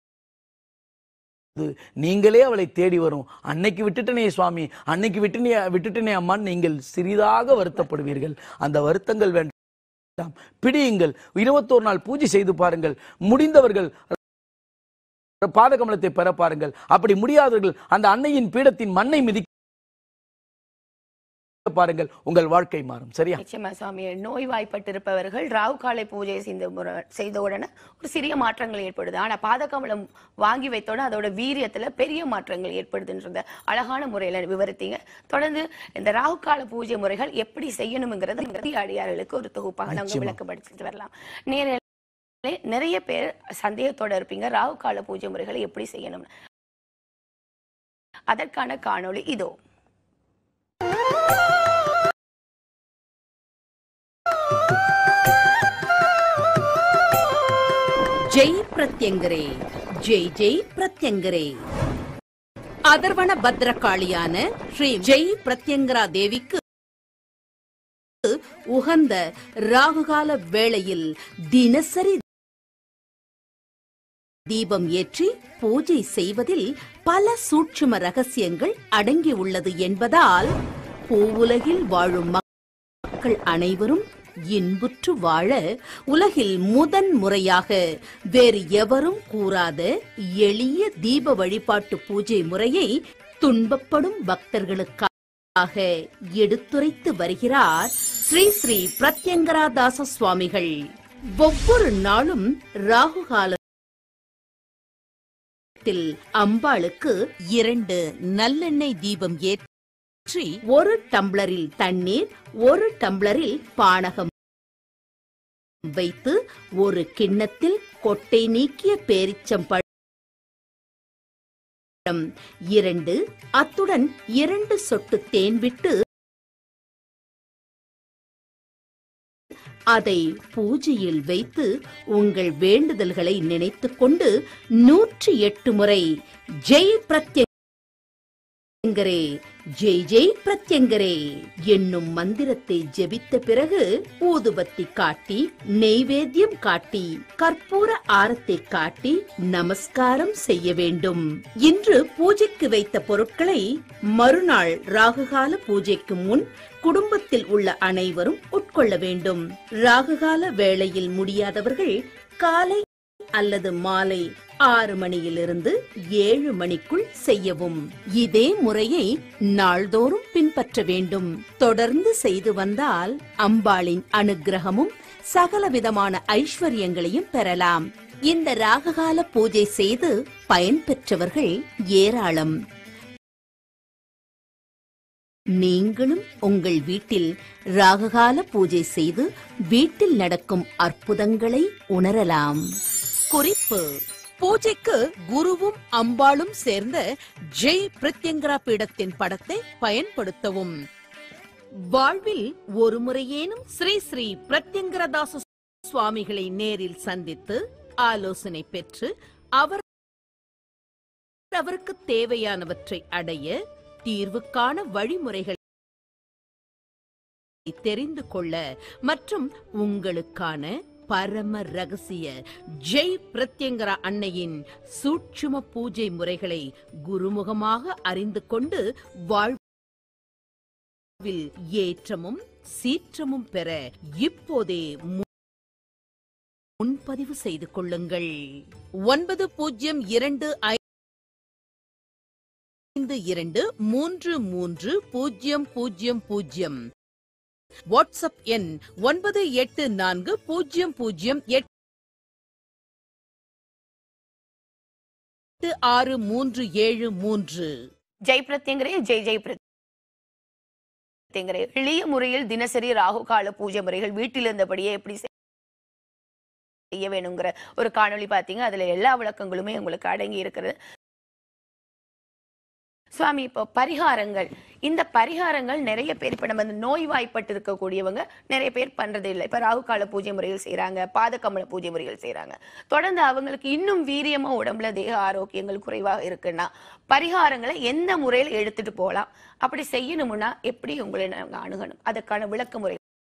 நீங்களே அவளை தேடி வரும். அன்னைக்கு விட்டுட்டனே சுவாமி, அன்னைக்கு விட்டுட்டனே அம்மான் நீங்கள் சிறிதாக வருத்தப்படுவீர்கள். அந்த வருத்தங்கள் வேண்டாம், பிடியுங்கள். 21 நாள் பூஜை செய்து பாருங்கள். முடிந்தவர்கள் பாதகமலத்தை பெற பாருங்கள். அப்படி முடியாதவர்கள் அந்த அன்னையின் பீடத்தின் மண்ணை மிதிக்க பாருங்கள். உங்கள் வாழ்க்கை மாறும். சரியா? நிச்சயமா சுவாமி. நோய்வாய்ப்பட்டிருப்பவர்கள் ராகு காலை பூஜை செய்த உடனே ஒரு சிறிய மாற்றங்கள் ஏற்படுது. ஆனா பாதகமலம் வாங்கி வைத்தோட அதோட வீரியத்துல பெரிய மாற்றங்கள் ஏற்படுதுன்றத அழகான முறையில விவரித்தீங்க. தொடர்ந்து இந்த ராகு கால பூஜை முறைகள் எப்படி செய்யணுங்கிறது அடியார்களுக்கு ஒரு தொகுப்பாக நாங்கள் விளக்கப்படுத்திட்டு வரலாம். நிறைய பேர் சந்தேகத்தோட இருப்பீங்க, ராகு கால பூஜை முறைகளை எப்படி செய்யணும். அதற்கான காணொளி இதோ. ஜெய் பிரத்யங்கரே, ஜெய் ஜெய் பிரத்யங்கரே. அதர்வன பத்ரகாளியான ஸ்ரீ ஜெய் பிரத்யங்கரா தேவிக்கு உகந்த ராகுகால வேளையில் தினசரி தீபம் ஏற்றி பூஜை செய்வதில் பல சூட்சும ரகசியங்கள் அடங்கியுள்ளது என்பதால் பூவுலகில் வாழும் மக்கள் அனைவரும் இன்புற்று வாழ உலகில் முதன் முறையாக வேறு எவரும் கூறாத எளிய தீப வழிபாட்டு பூஜை முறையை துன்பப்படும் பக்தர்களுக்காக எடுத்துரைத்து வருகிறார் ஸ்ரீ ஸ்ரீ பிரத்யங்கராதாச சுவாமிகள். ஒவ்வொரு நாளும் ராகுகாலத்தில் அம்பாளுக்கு 2 நல்லெண்ணெய் தீபம் ஏற்றி 1 டம்ளரில் தண்ணீர், 1 டம்ளரில் பானகம் வைத்து 1 கிண்ணத்தில் கொட்டை நீக்கிய பேரிச்சம்பழம் 2, அத்துடன் 2 சொட்டு தேன் விட்டு அதை பூஜையில் வைத்து உங்கள் வேண்டுதல்களை நினைத்துக் கொண்டு 108 முறை ஜெய் பிரத்யங்கரே, ஜெய் ஜெய் பிரத்யங்கரே என்னும் மந்திரத்தை ஜெபித்த பிறகு ஊதுபத்தி காட்டி, நெய்வேத்தியம் காட்டி, கற்பூர ஆரத்தை காட்டி நமஸ்காரம் செய்ய வேண்டும். இன்று பூஜைக்கு வைத்த பொருட்களை மறுநாள் ராகுகால பூஜைக்கு முன் குடும்பத்தில் உள்ள அனைவரும் உட்கொள்ள வேண்டும். ராகுகால வேளையில் முடியாதவர்கள் காலை அல்லது மாலை 6 மணியிலிருந்து 7 மணிக்குள் செய்யவும். இதே முறையை நாள்தோறும் பின்பற்ற வேண்டும். தொடர்ந்து செய்து வந்தால் அம்பாளின் அனுக்கிரகமும் சகலவிதமான ஐஸ்வர்யங்களையும் பெறலாம். இந்த ராககால பூஜை செய்து பயன்பெற்றவர்கள் ஏராளம். நீங்களும் உங்கள் வீட்டில் ராககால பூஜை செய்து வீட்டில் நடக்கும் அற்புதங்களை உணரலாம். குறிப்பு: பூஜைக்கு குருவும் அம்பாளும் சேர்ந்த ஜெய் பிரத்யங்கரா பீடத்தின் படத்தை பயன்படுத்தவும். வாழ்வில் ஒருமுறையேனும் ஸ்ரீ ஸ்ரீ பிரத்யங்கரதாச சுவாமிகளை நேரில் சந்தித்து ஆலோசனை பெற்று அவருக்கு தேவையானவற்றை அடைய, தீர்வுக்கான வழிமுறைகளை தெரிந்து கொள்ள மற்றும் உங்களுக்கான பரம ரகசிய ஜெய் பிரத்யங்கரா அன்னையின் சூட்சும பூஜை முறைகளை குருமுகமாக அறிந்து கொண்டு வாழ்வில் ஏற்றமும் சீற்றமும் பெற இப்போதே முன்பதிவு செய்து கொள்ளுங்கள். 9052330000. வாட்ஸ்அப் எண் 9840086373. ஜெய் பிரத்யங்கரே, ஜெய் ஜெய் பிரத்யங்கரே. எளிய முறையில் தினசரி ராகு கால பூஜை முறைகள் வீட்டில் இருந்தபடியே எப்படி செய்ய வேணுங்கிற ஒரு காணொளி பார்த்தீங்க. அதுல எல்லா விளக்கங்களுமே உங்களுக்கு அடங்கி இருக்கிறது. சுவாமி, இப்போ பரிகாரங்கள், இந்த பரிகாரங்கள் நிறைய பேர் இப்ப நம்ம நோய்வாய்ப்பட்டு இருக்கக்கூடியவங்க நிறைய பேர் பண்றது இல்லை. இப்ப ராகு கால பூஜை முறைகள் செய்யறாங்க, பாதகமல பூஜை முறைகள் செய்யறாங்க. தொடர்ந்து அவங்களுக்கு இன்னும் வீரியமா உடம்புல தேக ஆரோக்கியங்கள் குறைவாக இருக்குன்னா பரிகாரங்களை எந்த முறையில எடுத்துட்டு போகலாம்? அப்படி செய்யணும்னா எப்படி உங்களை நாங்க அணுகணும்? அதற்கான விளக்க முறை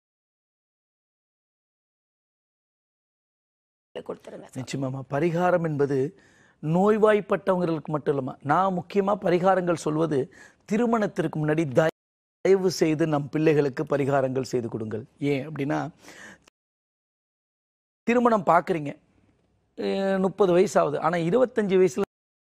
கொடுத்துருங்க. நிச்சயமா பரிகாரம் என்பது நோய்வாய்ப்பட்டவங்களுக்கு மட்டும் இல்லாம, நான் முக்கியமா பரிகாரங்கள் சொல்வது திருமணத்திற்கு முன்னாடி தயவு செய்து நம் பிள்ளைகளுக்கு பரிகாரங்கள் செய்து கொடுங்கள். ஏன் அப்படின்னா, திருமணம் பார்க்குறீங்க, 30 வயசு ஆகுது, ஆனா 25 வயசுல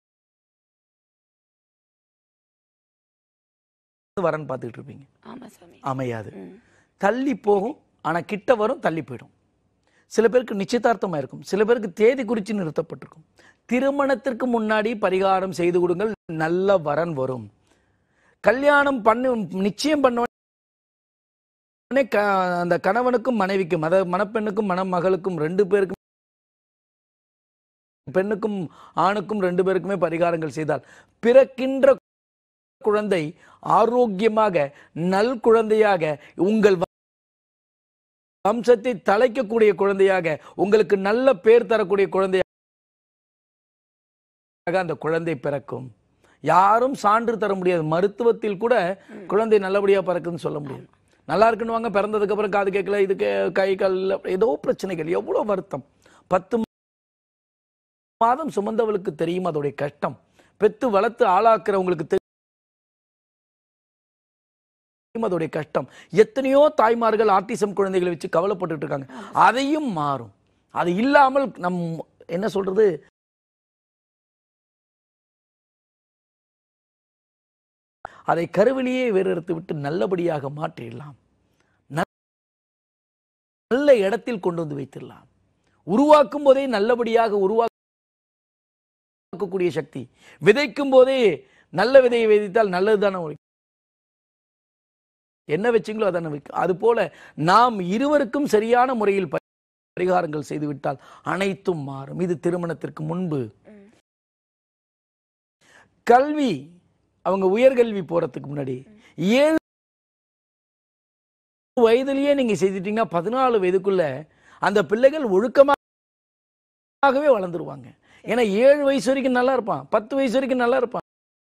வரன் பார்த்துக்கிட்டு இருப்பீங்க. அமையாது, தள்ளி போகும், ஆனா கிட்ட வரும், தள்ளி போயிடும். சில பேருக்கு நிச்சயதார்த்தமா இருக்கும், சில பேருக்கு தேதி குறித்து நிறுத்தப்பட்டிருக்கும். திருமணத்திற்கு முன்னாடி பரிகாரம் செய்து கொடுங்கள், நல்ல வரன் வரும். கல்யாணம் நிச்சயம் பண்ண அந்த கணவனுக்கும் மனைவிக்கும், அதாவது மணப்பெண்ணுக்கும் மணமகளுக்கும் 2 பேருக்கும், பெண்ணுக்கும் ஆணுக்கும் 2 பேருக்குமே பரிகாரங்கள் செய்தால் பிறக்கின்ற குழந்தை ஆரோக்கியமாக நல் குழந்தையாக, உங்கள் வம்சத்தை தலைக்கக்கூடிய குழந்தையாக, உங்களுக்கு நல்ல பேர் தரக்கூடிய குழந்தையாக அந்த குழந்தை பிறக்கும். யாரும் சான்று தர முடியாது. மருத்துவத்தில் கூட குழந்தை நல்லபடியா பிறக்குன்னு சொல்ல முடியாது. நல்லா இருக்குன்னு பிறந்ததுக்கு அப்புறம் காது கேட்கல, இதுக்கு கை கால் ஏதோ பிரச்சனைகள், எவ்வளவு வருத்தம். 10 மாதம் சுமந்தவளுக்கு தெரியும் அதோடைய கஷ்டம். பெத்து வளர்த்து ஆளாக்குறவங்களுக்கு தெரியும் அதோடைய கஷ்டம். எத்தனையோ தாய்மார்கள் ஆட்டிசம் குழந்தைகளை வச்சு கவலைப்பட்டு இருக்காங்க. அதையும் மாறும். அது இல்லாமல் நம் என்ன சொல்றது, அதை கருவிலேயே வேறெடுத்து விட்டு நல்லபடியாக மாற்றிடலாம். நல்ல இடத்தில் கொண்டு வந்து வைத்திடலாம். உருவாக்கும் போதே நல்லபடியாக உருவாக்கக்கூடிய சக்தி. விதைக்கும் போதே நல்ல விதையை விதைத்தால் நல்லதுதானே. என்ன வச்சிங்களோ அதான வைக்கும். அது போல நாம் இருவருக்கும் சரியான முறையில் பரிகாரங்கள் செய்துவிட்டால் அனைத்தும் மாறும். இது திருமணத்திற்கு முன்பு. கல்வி, அவங்க உயர்கல்வி போறதுக்கு முன்னாடி 7 வயதிலேயே நீங்க செய்துட்டீங்கன்னா 14 வயதுக்குள்ள அந்த பிள்ளைகள் ஒழுக்கமாகவே வளர்ந்துருவாங்க. ஏன்னா 7 வயசு வரைக்கும் நல்லா இருப்பான், 10 வயசு வரைக்கும் நல்லா இருப்பான்.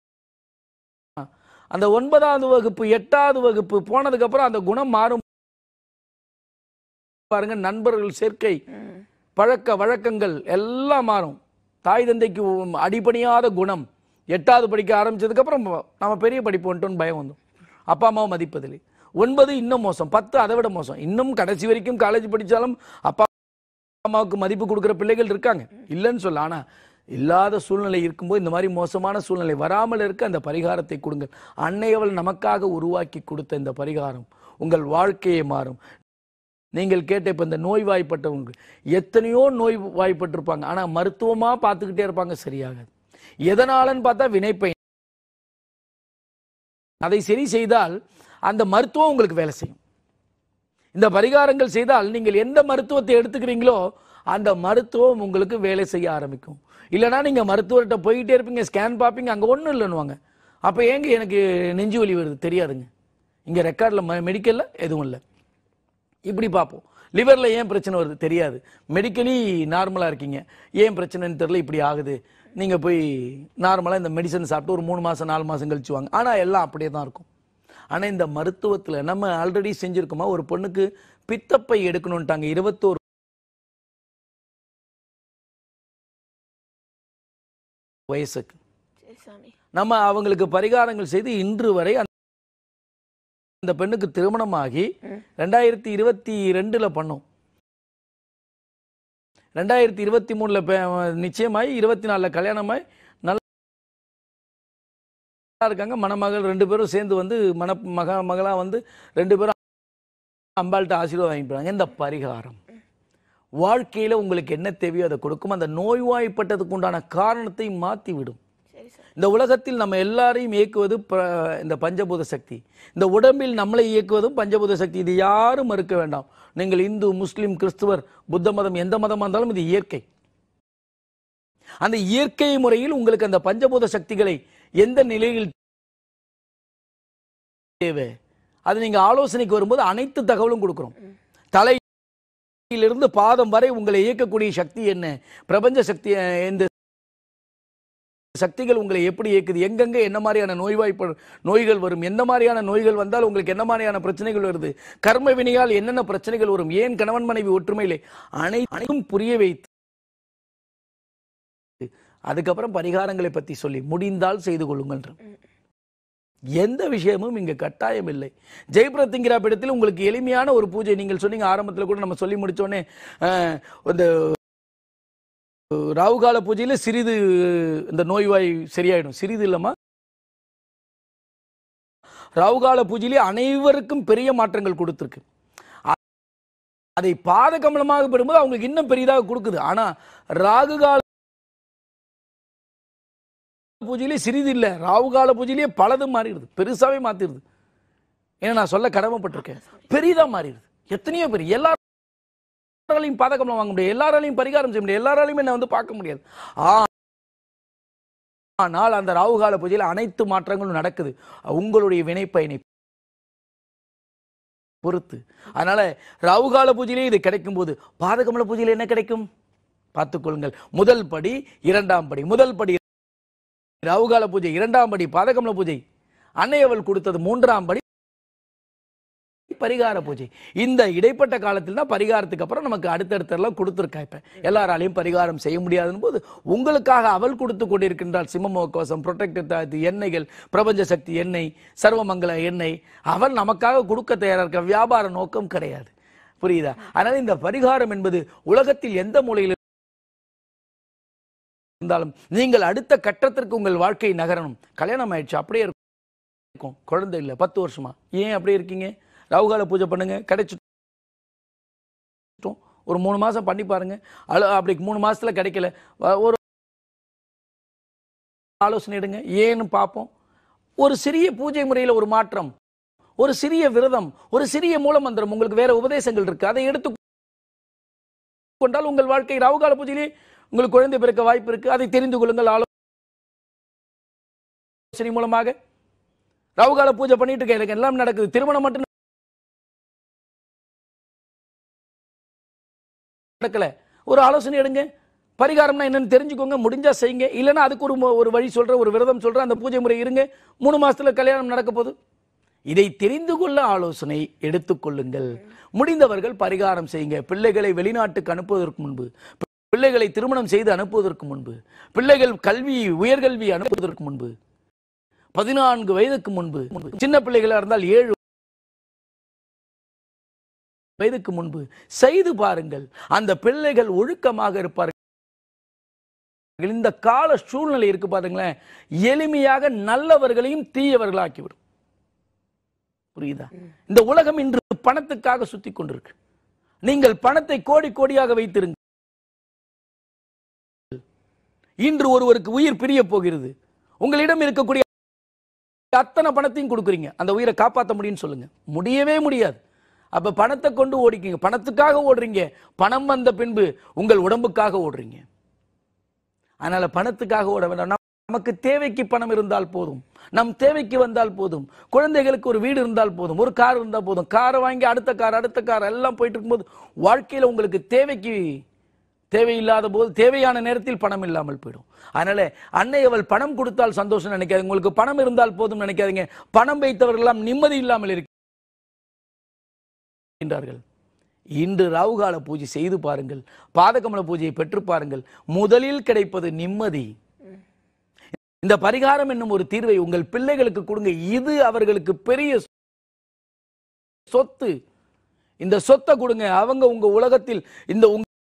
அந்த 9வது வகுப்பு 8வது வகுப்பு போனதுக்கு அப்புறம் அந்த குணம் மாறும். பாருங்க, நண்பர்கள் சேர்க்கை, பழக்க வழக்கங்கள் எல்லாம் மாறும். தாய் தந்தைக்கு அடிபணியாத குணம் 8வது படிக்க ஆரம்பிச்சதுக்கு அப்புறம் நம்ம பெரிய படிப்பு வந்துட்டோம்னு பயம் வந்தோம். அப்பா அம்மாவை மதிப்பதில்லை. 9 இன்னும் மோசம், 10 அதை விட மோசம். இன்னும் கடைசி வரைக்கும் காலேஜ் படிச்சாலும் அப்பா அம்மாவுக்கு மதிப்பு கொடுக்குற பிள்ளைகள் இருக்காங்க, இல்லைன்னு சொல்ல. ஆனா இல்லாத சூழ்நிலை இருக்கும்போது இந்த மாதிரி மோசமான சூழ்நிலை வராமல் இருக்க அந்த பரிகாரத்தை கொடுங்கள். அன்னையவள் நமக்காக உருவாக்கி கொடுத்த இந்த பரிகாரம் உங்கள் வாழ்க்கையை மாறும். நீங்கள் கேட்ட இப்ப இந்த நோய்வாய்ப்பட்டவங்க எத்தனையோ நோய்வாய்ப்பட்டிருப்பாங்க, ஆனா மருத்துவமா பார்த்துக்கிட்டே இருப்பாங்க, சரியாகாது. எதனாலன்னு பார்த்தா வினைப்பயன். அதை சரி செய்தால் அந்த மருத்துவம் உங்களுக்கு வேலை செய்யும். இந்த பரிகாரங்கள் செய்தால் நீங்கள் எந்த மருத்துவத்தை எடுத்துக்கிறீங்களோ அந்த மருத்துவம் உங்களுக்கு வேலை செய்ய ஆரம்பிக்கும். இல்லைனா நீங்க மருத்துவர்கிட்ட போயிட்டே இருப்பீங்க, ஸ்கேன் பார்ப்பீங்க, அங்க ஒன்றும் இல்லைன்னுவாங்க. அப்ப ஏங்க எனக்கு நெஞ்சு வலி வருது தெரியாதுங்க, இங்க ரெக்கார்ட்ல மெடிக்கல்ல எதுவும் இல்லை. இப்படி பார்ப்போம். லிவர்ல ஏன் பிரச்சனை வருது தெரியாது, மெடிக்கலி நார்மலா இருக்கீங்க, ஏன் பிரச்சனைன்னு தெரியல, இப்படி ஆகுது. நீங்க போய் நார்மலா இந்த மெடிசன் சாப்பிட்டு ஒரு 3 மாசம் 4 மாசம் கழிச்சு வாங்க. ஆனா எல்லாம் அப்படியே தான் இருக்கும். ஆனா இந்த மருத்துவத்துல நம்ம ஆல்ரெடி செஞ்சிருக்கோமா, ஒரு பொண்ணுக்கு பித்தப்பை எடுக்கணும்ட்டாங்க 21 வயசுக்கு. நம்ம அவங்களுக்கு பரிகாரங்கள் செய்து இன்று வரை அந்த பெண்ணுக்கு திருமணமாகி 2022ல பண்ணோம். 2023ல நிச்சயமாயி 24ல கல்யாணமாய் நல்லா இருக்காங்க. மணமகள் 2 பேரும் சேர்ந்து வந்து மகளா வந்து 2 பேரும் அம்பாள்கிட்ட ஆசீர்வாதம் வாங்கிப்பாங்க. இந்த பரிகாரம் வாழ்க்கையில உங்களுக்கு என்ன தேவையோ அதை கொடுக்கும். அந்த நோய்வாய்ப்பட்டதுக்கு உண்டான காரணத்தை மாற்றி விடும். இந்த உலகத்தில் நம்ம எல்லாரையும் இயக்குவது இந்த பஞ்சபூத சக்தி. இந்த உடம்பில் நம்மளை இயக்குவதும் பஞ்சபூத சக்தி. இது யாரும் மறுக்க வேண்டாம். நீங்கள் இந்து, முஸ்லிம், கிறிஸ்துவர், புத்த மதம், எந்த மதமா இருந்தாலும் இது இயற்கை. அந்த இயற்கை முறையில் உங்களுக்கு அந்த பஞ்சபூத சக்திகளை எந்த நிலையில் தேவை அது நீங்க ஆலோசனைக்கு வரும்போது அனைத்து தகவலும் கொடுக்கிறோம். தலையிலிருந்து பாதம் வரை உங்களை இயக்கக்கூடிய சக்தி என்ன, பிரபஞ்ச சக்தி, இந்த சக்திகள் உங்களை எப்படி இயக்குது, எங்கெங்க என்ன மாதிரியான நோய்கள் வரும், எந்த மாதிரியான நோய்கள் வந்தால் உங்களுக்கு என்ன மாதிரியான பிரச்சனைகள் வருது, கர்ம வினையால் என்னென்ன பிரச்சனைகள் வரும், ஏன் கணவன் மனைவி ஒற்றுமையிலே அனைத்தும் புரிய வைத்து அதுக்கப்புறம் பரிகாரங்களை பற்றி சொல்லி முடிந்தால் செய்து கொள்ளுங்கள். எந்த விஷயமும் இங்க கட்டாயம் இல்லை. ஜெயபிரத்திங்கிரா பீடத்தில் உங்களுக்கு எளிமையான ஒரு பூஜை. நீங்கள் சொன்னீங்க ஆரம்பத்தில் கூட நம்ம சொல்லி முடிச்சோடனே இந்த ராகுகால பூஜையில சிறிது இந்த நோய்வாய் சரியாயிடும். சிறிது இல்லமா, ராகுகால பூஜையிலே அனைவருக்கும் பெரிய மாற்றங்கள் கொடுத்திருக்கு. அதை பாதகமலமாக பெறும்போது அவங்களுக்கு இன்னும் பெரியதாக கொடுக்குது. ஆனா ராகுகால பூஜையிலே சிறிது இல்ல, ராகுகால பூஜையிலேயே பலதும் மாறிடுது, பெருசாவே மாத்திடுது. ஏன்னா நான் சொல்ல கடமைப்பட்டிருக்கேன், பெரிதா மாறிடுது. எத்தனையோ பேர் எல்லாராலையும் பாதகமலம் வாங்க முடியாது, எல்லாராலையும் பரிகாரம் செய்ய முடியாது, எல்லாராலையும் என்ன வந்து பார்க்க முடியாது. ஆனால் அந்த ராகுகால பூஜையில் அனைத்து மாற்றங்களும் நடக்குது உங்களுடைய வினைப்பயனை பொறுத்து. அதனால ராகுகால பூஜையிலே இது கிடைக்கும் போது பாதகமல பூஜையில் என்ன கிடைக்கும் பார்த்துக் கொள்ளுங்கள். முதல் படி, 2ஆம் படி. முதல் படி ராகுகால பூஜை, 2ஆம் படி பாதகமல பூஜை, அன்னையவள் கொடுத்தது 3ஆம் படி பரிகார பூஜை. இந்த இடைப்பட்ட காலத்தில் தான் பரிகாரத்துக்கு அப்புறம் நமக்கு அடுத்தடுத்தெல்லாம் கொடுத்துருக்கா. இப்ப எல்லாராலையும் பரிகாரம் செய்ய முடியாதுன்னு போது உங்களுக்காக அவள் கொடுத்து கொண்டிருக்கின்றாள் சிம்மமோகவசம், புரொடெக்டர் எண்ணெய்கள், பிரபஞ்ச சக்தி எண்ணெய், சர்வமங்கல எண்ணெய். அவள் நமக்காக கொடுக்க தயாரா இருக்க, வியாபார நோக்கம் கிடையாது. புரியுதா? அதனால இந்த பரிகாரம் என்பது உலகத்தில் எந்த மூலையில் இருந்தாலும் நீங்கள் அடுத்த கட்டத்திற்கு உங்கள் வாழ்க்கை நகரணும். கல்யாணம் ஆயிடுச்சு அப்படியே இருக்கும், குழந்தை இல்லை 10 வருஷமா, ஏன் அப்படியே இருக்கீங்க? ராகுகால பூஜை பண்ணுங்க, கிடைச்சிட்டோம். ஒரு 3 மாசம் பண்ணி பாருங்க. அப்படி 3 மாசத்துல கிடைக்கல, ஒரு ஆலோசனை எடுங்க, ஏன்னு பார்ப்போம். ஒரு சிறிய பூஜை முறையில் ஒரு மாற்றம், ஒரு சிறிய விரதம், ஒரு சிறிய மூலமந்திரம், உங்களுக்கு வேற உபதேசங்கள் இருக்கு, அதை எடுத்து கொண்டால் உங்கள் வாழ்க்கை ராகுகால பூஜையிலே உங்களுக்கு குழந்தை பிறக்க வாய்ப்பு இருக்கு. அதை தெரிந்து கொள்ளுங்கள். ஆலோசனை மூலமாக ராகுகால பூஜை பண்ணிட்டு இருக்க, எனக்கு எல்லாம் நடக்குது, திருமணம் மட்டும் நடக்கல, ஒரு ஆலோசனை எடுங்க. பரிகாரம்னா என்னன்னு தெரிஞ்சுக்கோங்க, முடிஞ்சா செய்யுங்க. இல்லைன்னா அதுக்கு ஒரு வழி சொல்ற, ஒரு விரதம் சொல்ற, அந்த பூஜை முறை இருங்க. 3 மாசத்துல கல்யாணம் நடக்க போகுது. இதை தெரிந்து கொள்ள ஆலோசனை எடுத்துக்கொள்ளுங்கள். முடிந்தவர்கள் பரிகாரம் செய்யுங்க. பிள்ளைகளை வெளிநாட்டுக்கு அனுப்புவதற்கு முன்பு, பிள்ளைகளை திருமணம் செய்து அனுப்புவதற்கு முன்பு, பிள்ளைகள் கல்வி உயர்கல்வி அனுப்புவதற்கு முன்பு, 14 வயதுக்கு முன்பு, சின்ன பிள்ளைகளா இருந்தால் 7 வயதுக்கு முன்பு செய்து பாருங்கள். அந்த பிள்ளைகள் ஒழுக்கமாக இருப்பார்கள். இந்த கால சூழ்நிலை இருக்கு பாருங்களேன், எளிமையாக நல்லவர்களையும் தீயவர்களாக்கிவிடும். புரியுதா? இந்த உலகம் இன்று பணத்துக்காக சுத்தி கொண்டிருக்கு. நீங்கள் பணத்தை கோடி கோடியாக வைத்திருங்கள். இன்று ஒருவருக்கு உயிர் பிரிய போகிறது. உங்களிடம் இருக்கக்கூடிய அத்தனை பணத்தையும் கொடுக்குறீங்க, அந்த உயிரை காப்பாற்ற முடியும்னு சொல்லுங்க? முடியவே முடியாது. அப்ப பணத்தை கொண்டு ஓடிக்கீங்க, பணத்துக்காக ஓடுறீங்க. பணம் வந்த பின்பு உங்கள் உடம்புக்காக ஓடுறீங்க. அதனால பணத்துக்காக ஓட வேண்டாம். நமக்கு தேவைக்கு பணம் இருந்தால் போதும், நம் தேவைக்கு வந்தால் போதும். குழந்தைகளுக்கு ஒரு வீடு இருந்தால் போதும், ஒரு கார் இருந்தால் போதும். காரை வாங்கி அடுத்த கார் எல்லாம் போயிட்டு இருக்கும்போது வாழ்க்கையில உங்களுக்கு தேவையில்லாத போது தேவையான நேரத்தில் பணம் இல்லாமல் போயிடும். அதனால அன்னை அவள் பணம் கொடுத்தால் சந்தோஷம் நினைக்காதீங்க, உங்களுக்கு பணம் இருந்தால் போதும் நினைக்காதீங்க. பணம் வைத்தவர்கள் எல்லாம் நிம்மதி இல்லாமல் இருக்கின்றார்கள். இன்று ராவுகால பூஜை செய்து பாருங்கள், பாதகமல பூஜையை பெற்று பாருங்கள். முதலில் கிடைப்பது நிம்மதி. இந்த பரிகாரம் என்னும் ஒரு தீர்வை உங்கள் பிள்ளைகளுக்கு கொடுங்க. இது அவர்களுக்கு பெரிய சொத்து. இந்த சொத்தை கொடுங்க. அவங்க உங்க உலகத்தில் இந்த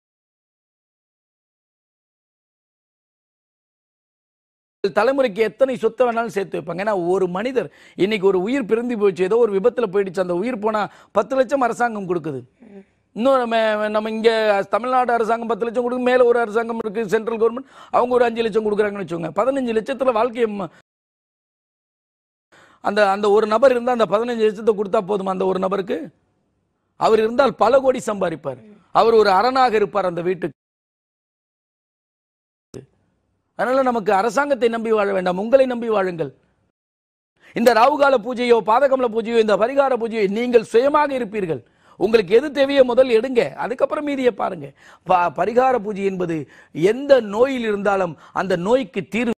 தலைமுறைக்கு எத்தனை சொத்தை வேணாலும் சேர்த்து வைப்பாங்க. ஏன்னா ஒரு மனிதர் இன்னைக்கு ஒரு உயிர் பிரிந்து போயிடுச்சு, ஏதோ ஒரு விபத்துல போயிடுச்சு, அந்த உயிர் போனா 10 லட்சம் அரசாங்கம் கொடுக்குது. இன்னும் நம்ம இங்க தமிழ்நாடு அரசாங்கம் 10 லட்சம் கொடுக்கும், மேல ஒரு அரசாங்கம் இருக்கு சென்ட்ரல் கவர்மெண்ட், அவங்க ஒரு 5 லட்சம் கொடுக்குறாங்கன்னு வச்சுக்கோங்க. 15 லட்சத்துல வாழ்க்கையை அந்த ஒரு நபர் இருந்தா அந்த 15 லட்சத்தை கொடுத்தா போதுமா? அந்த ஒரு நபருக்கு அவர் இருந்தால் பல கோடி சம்பாதிப்பார். அவர் ஒரு அரணாக இருப்பார் அந்த வீட்டுக்கு. அதனால நமக்கு அரசாங்கத்தை நம்பி வாழ வேண்டாம், உங்களை நம்பி வாழுங்கள். இந்த ராவுகால பூஜையோ பாதகமல பூஜையோ இந்த பரிகார பூஜையோ நீங்கள் சுயமாக இருப்பீர்கள். உங்களுக்கு எது தேவையோ முதல் எடுங்க, அதுக்கப்புறம் மீதியை பாருங்க. பரிகார பூஜை என்பது எந்த நோயில் இருந்தாலும் அந்த நோய்க்கு தீர்வு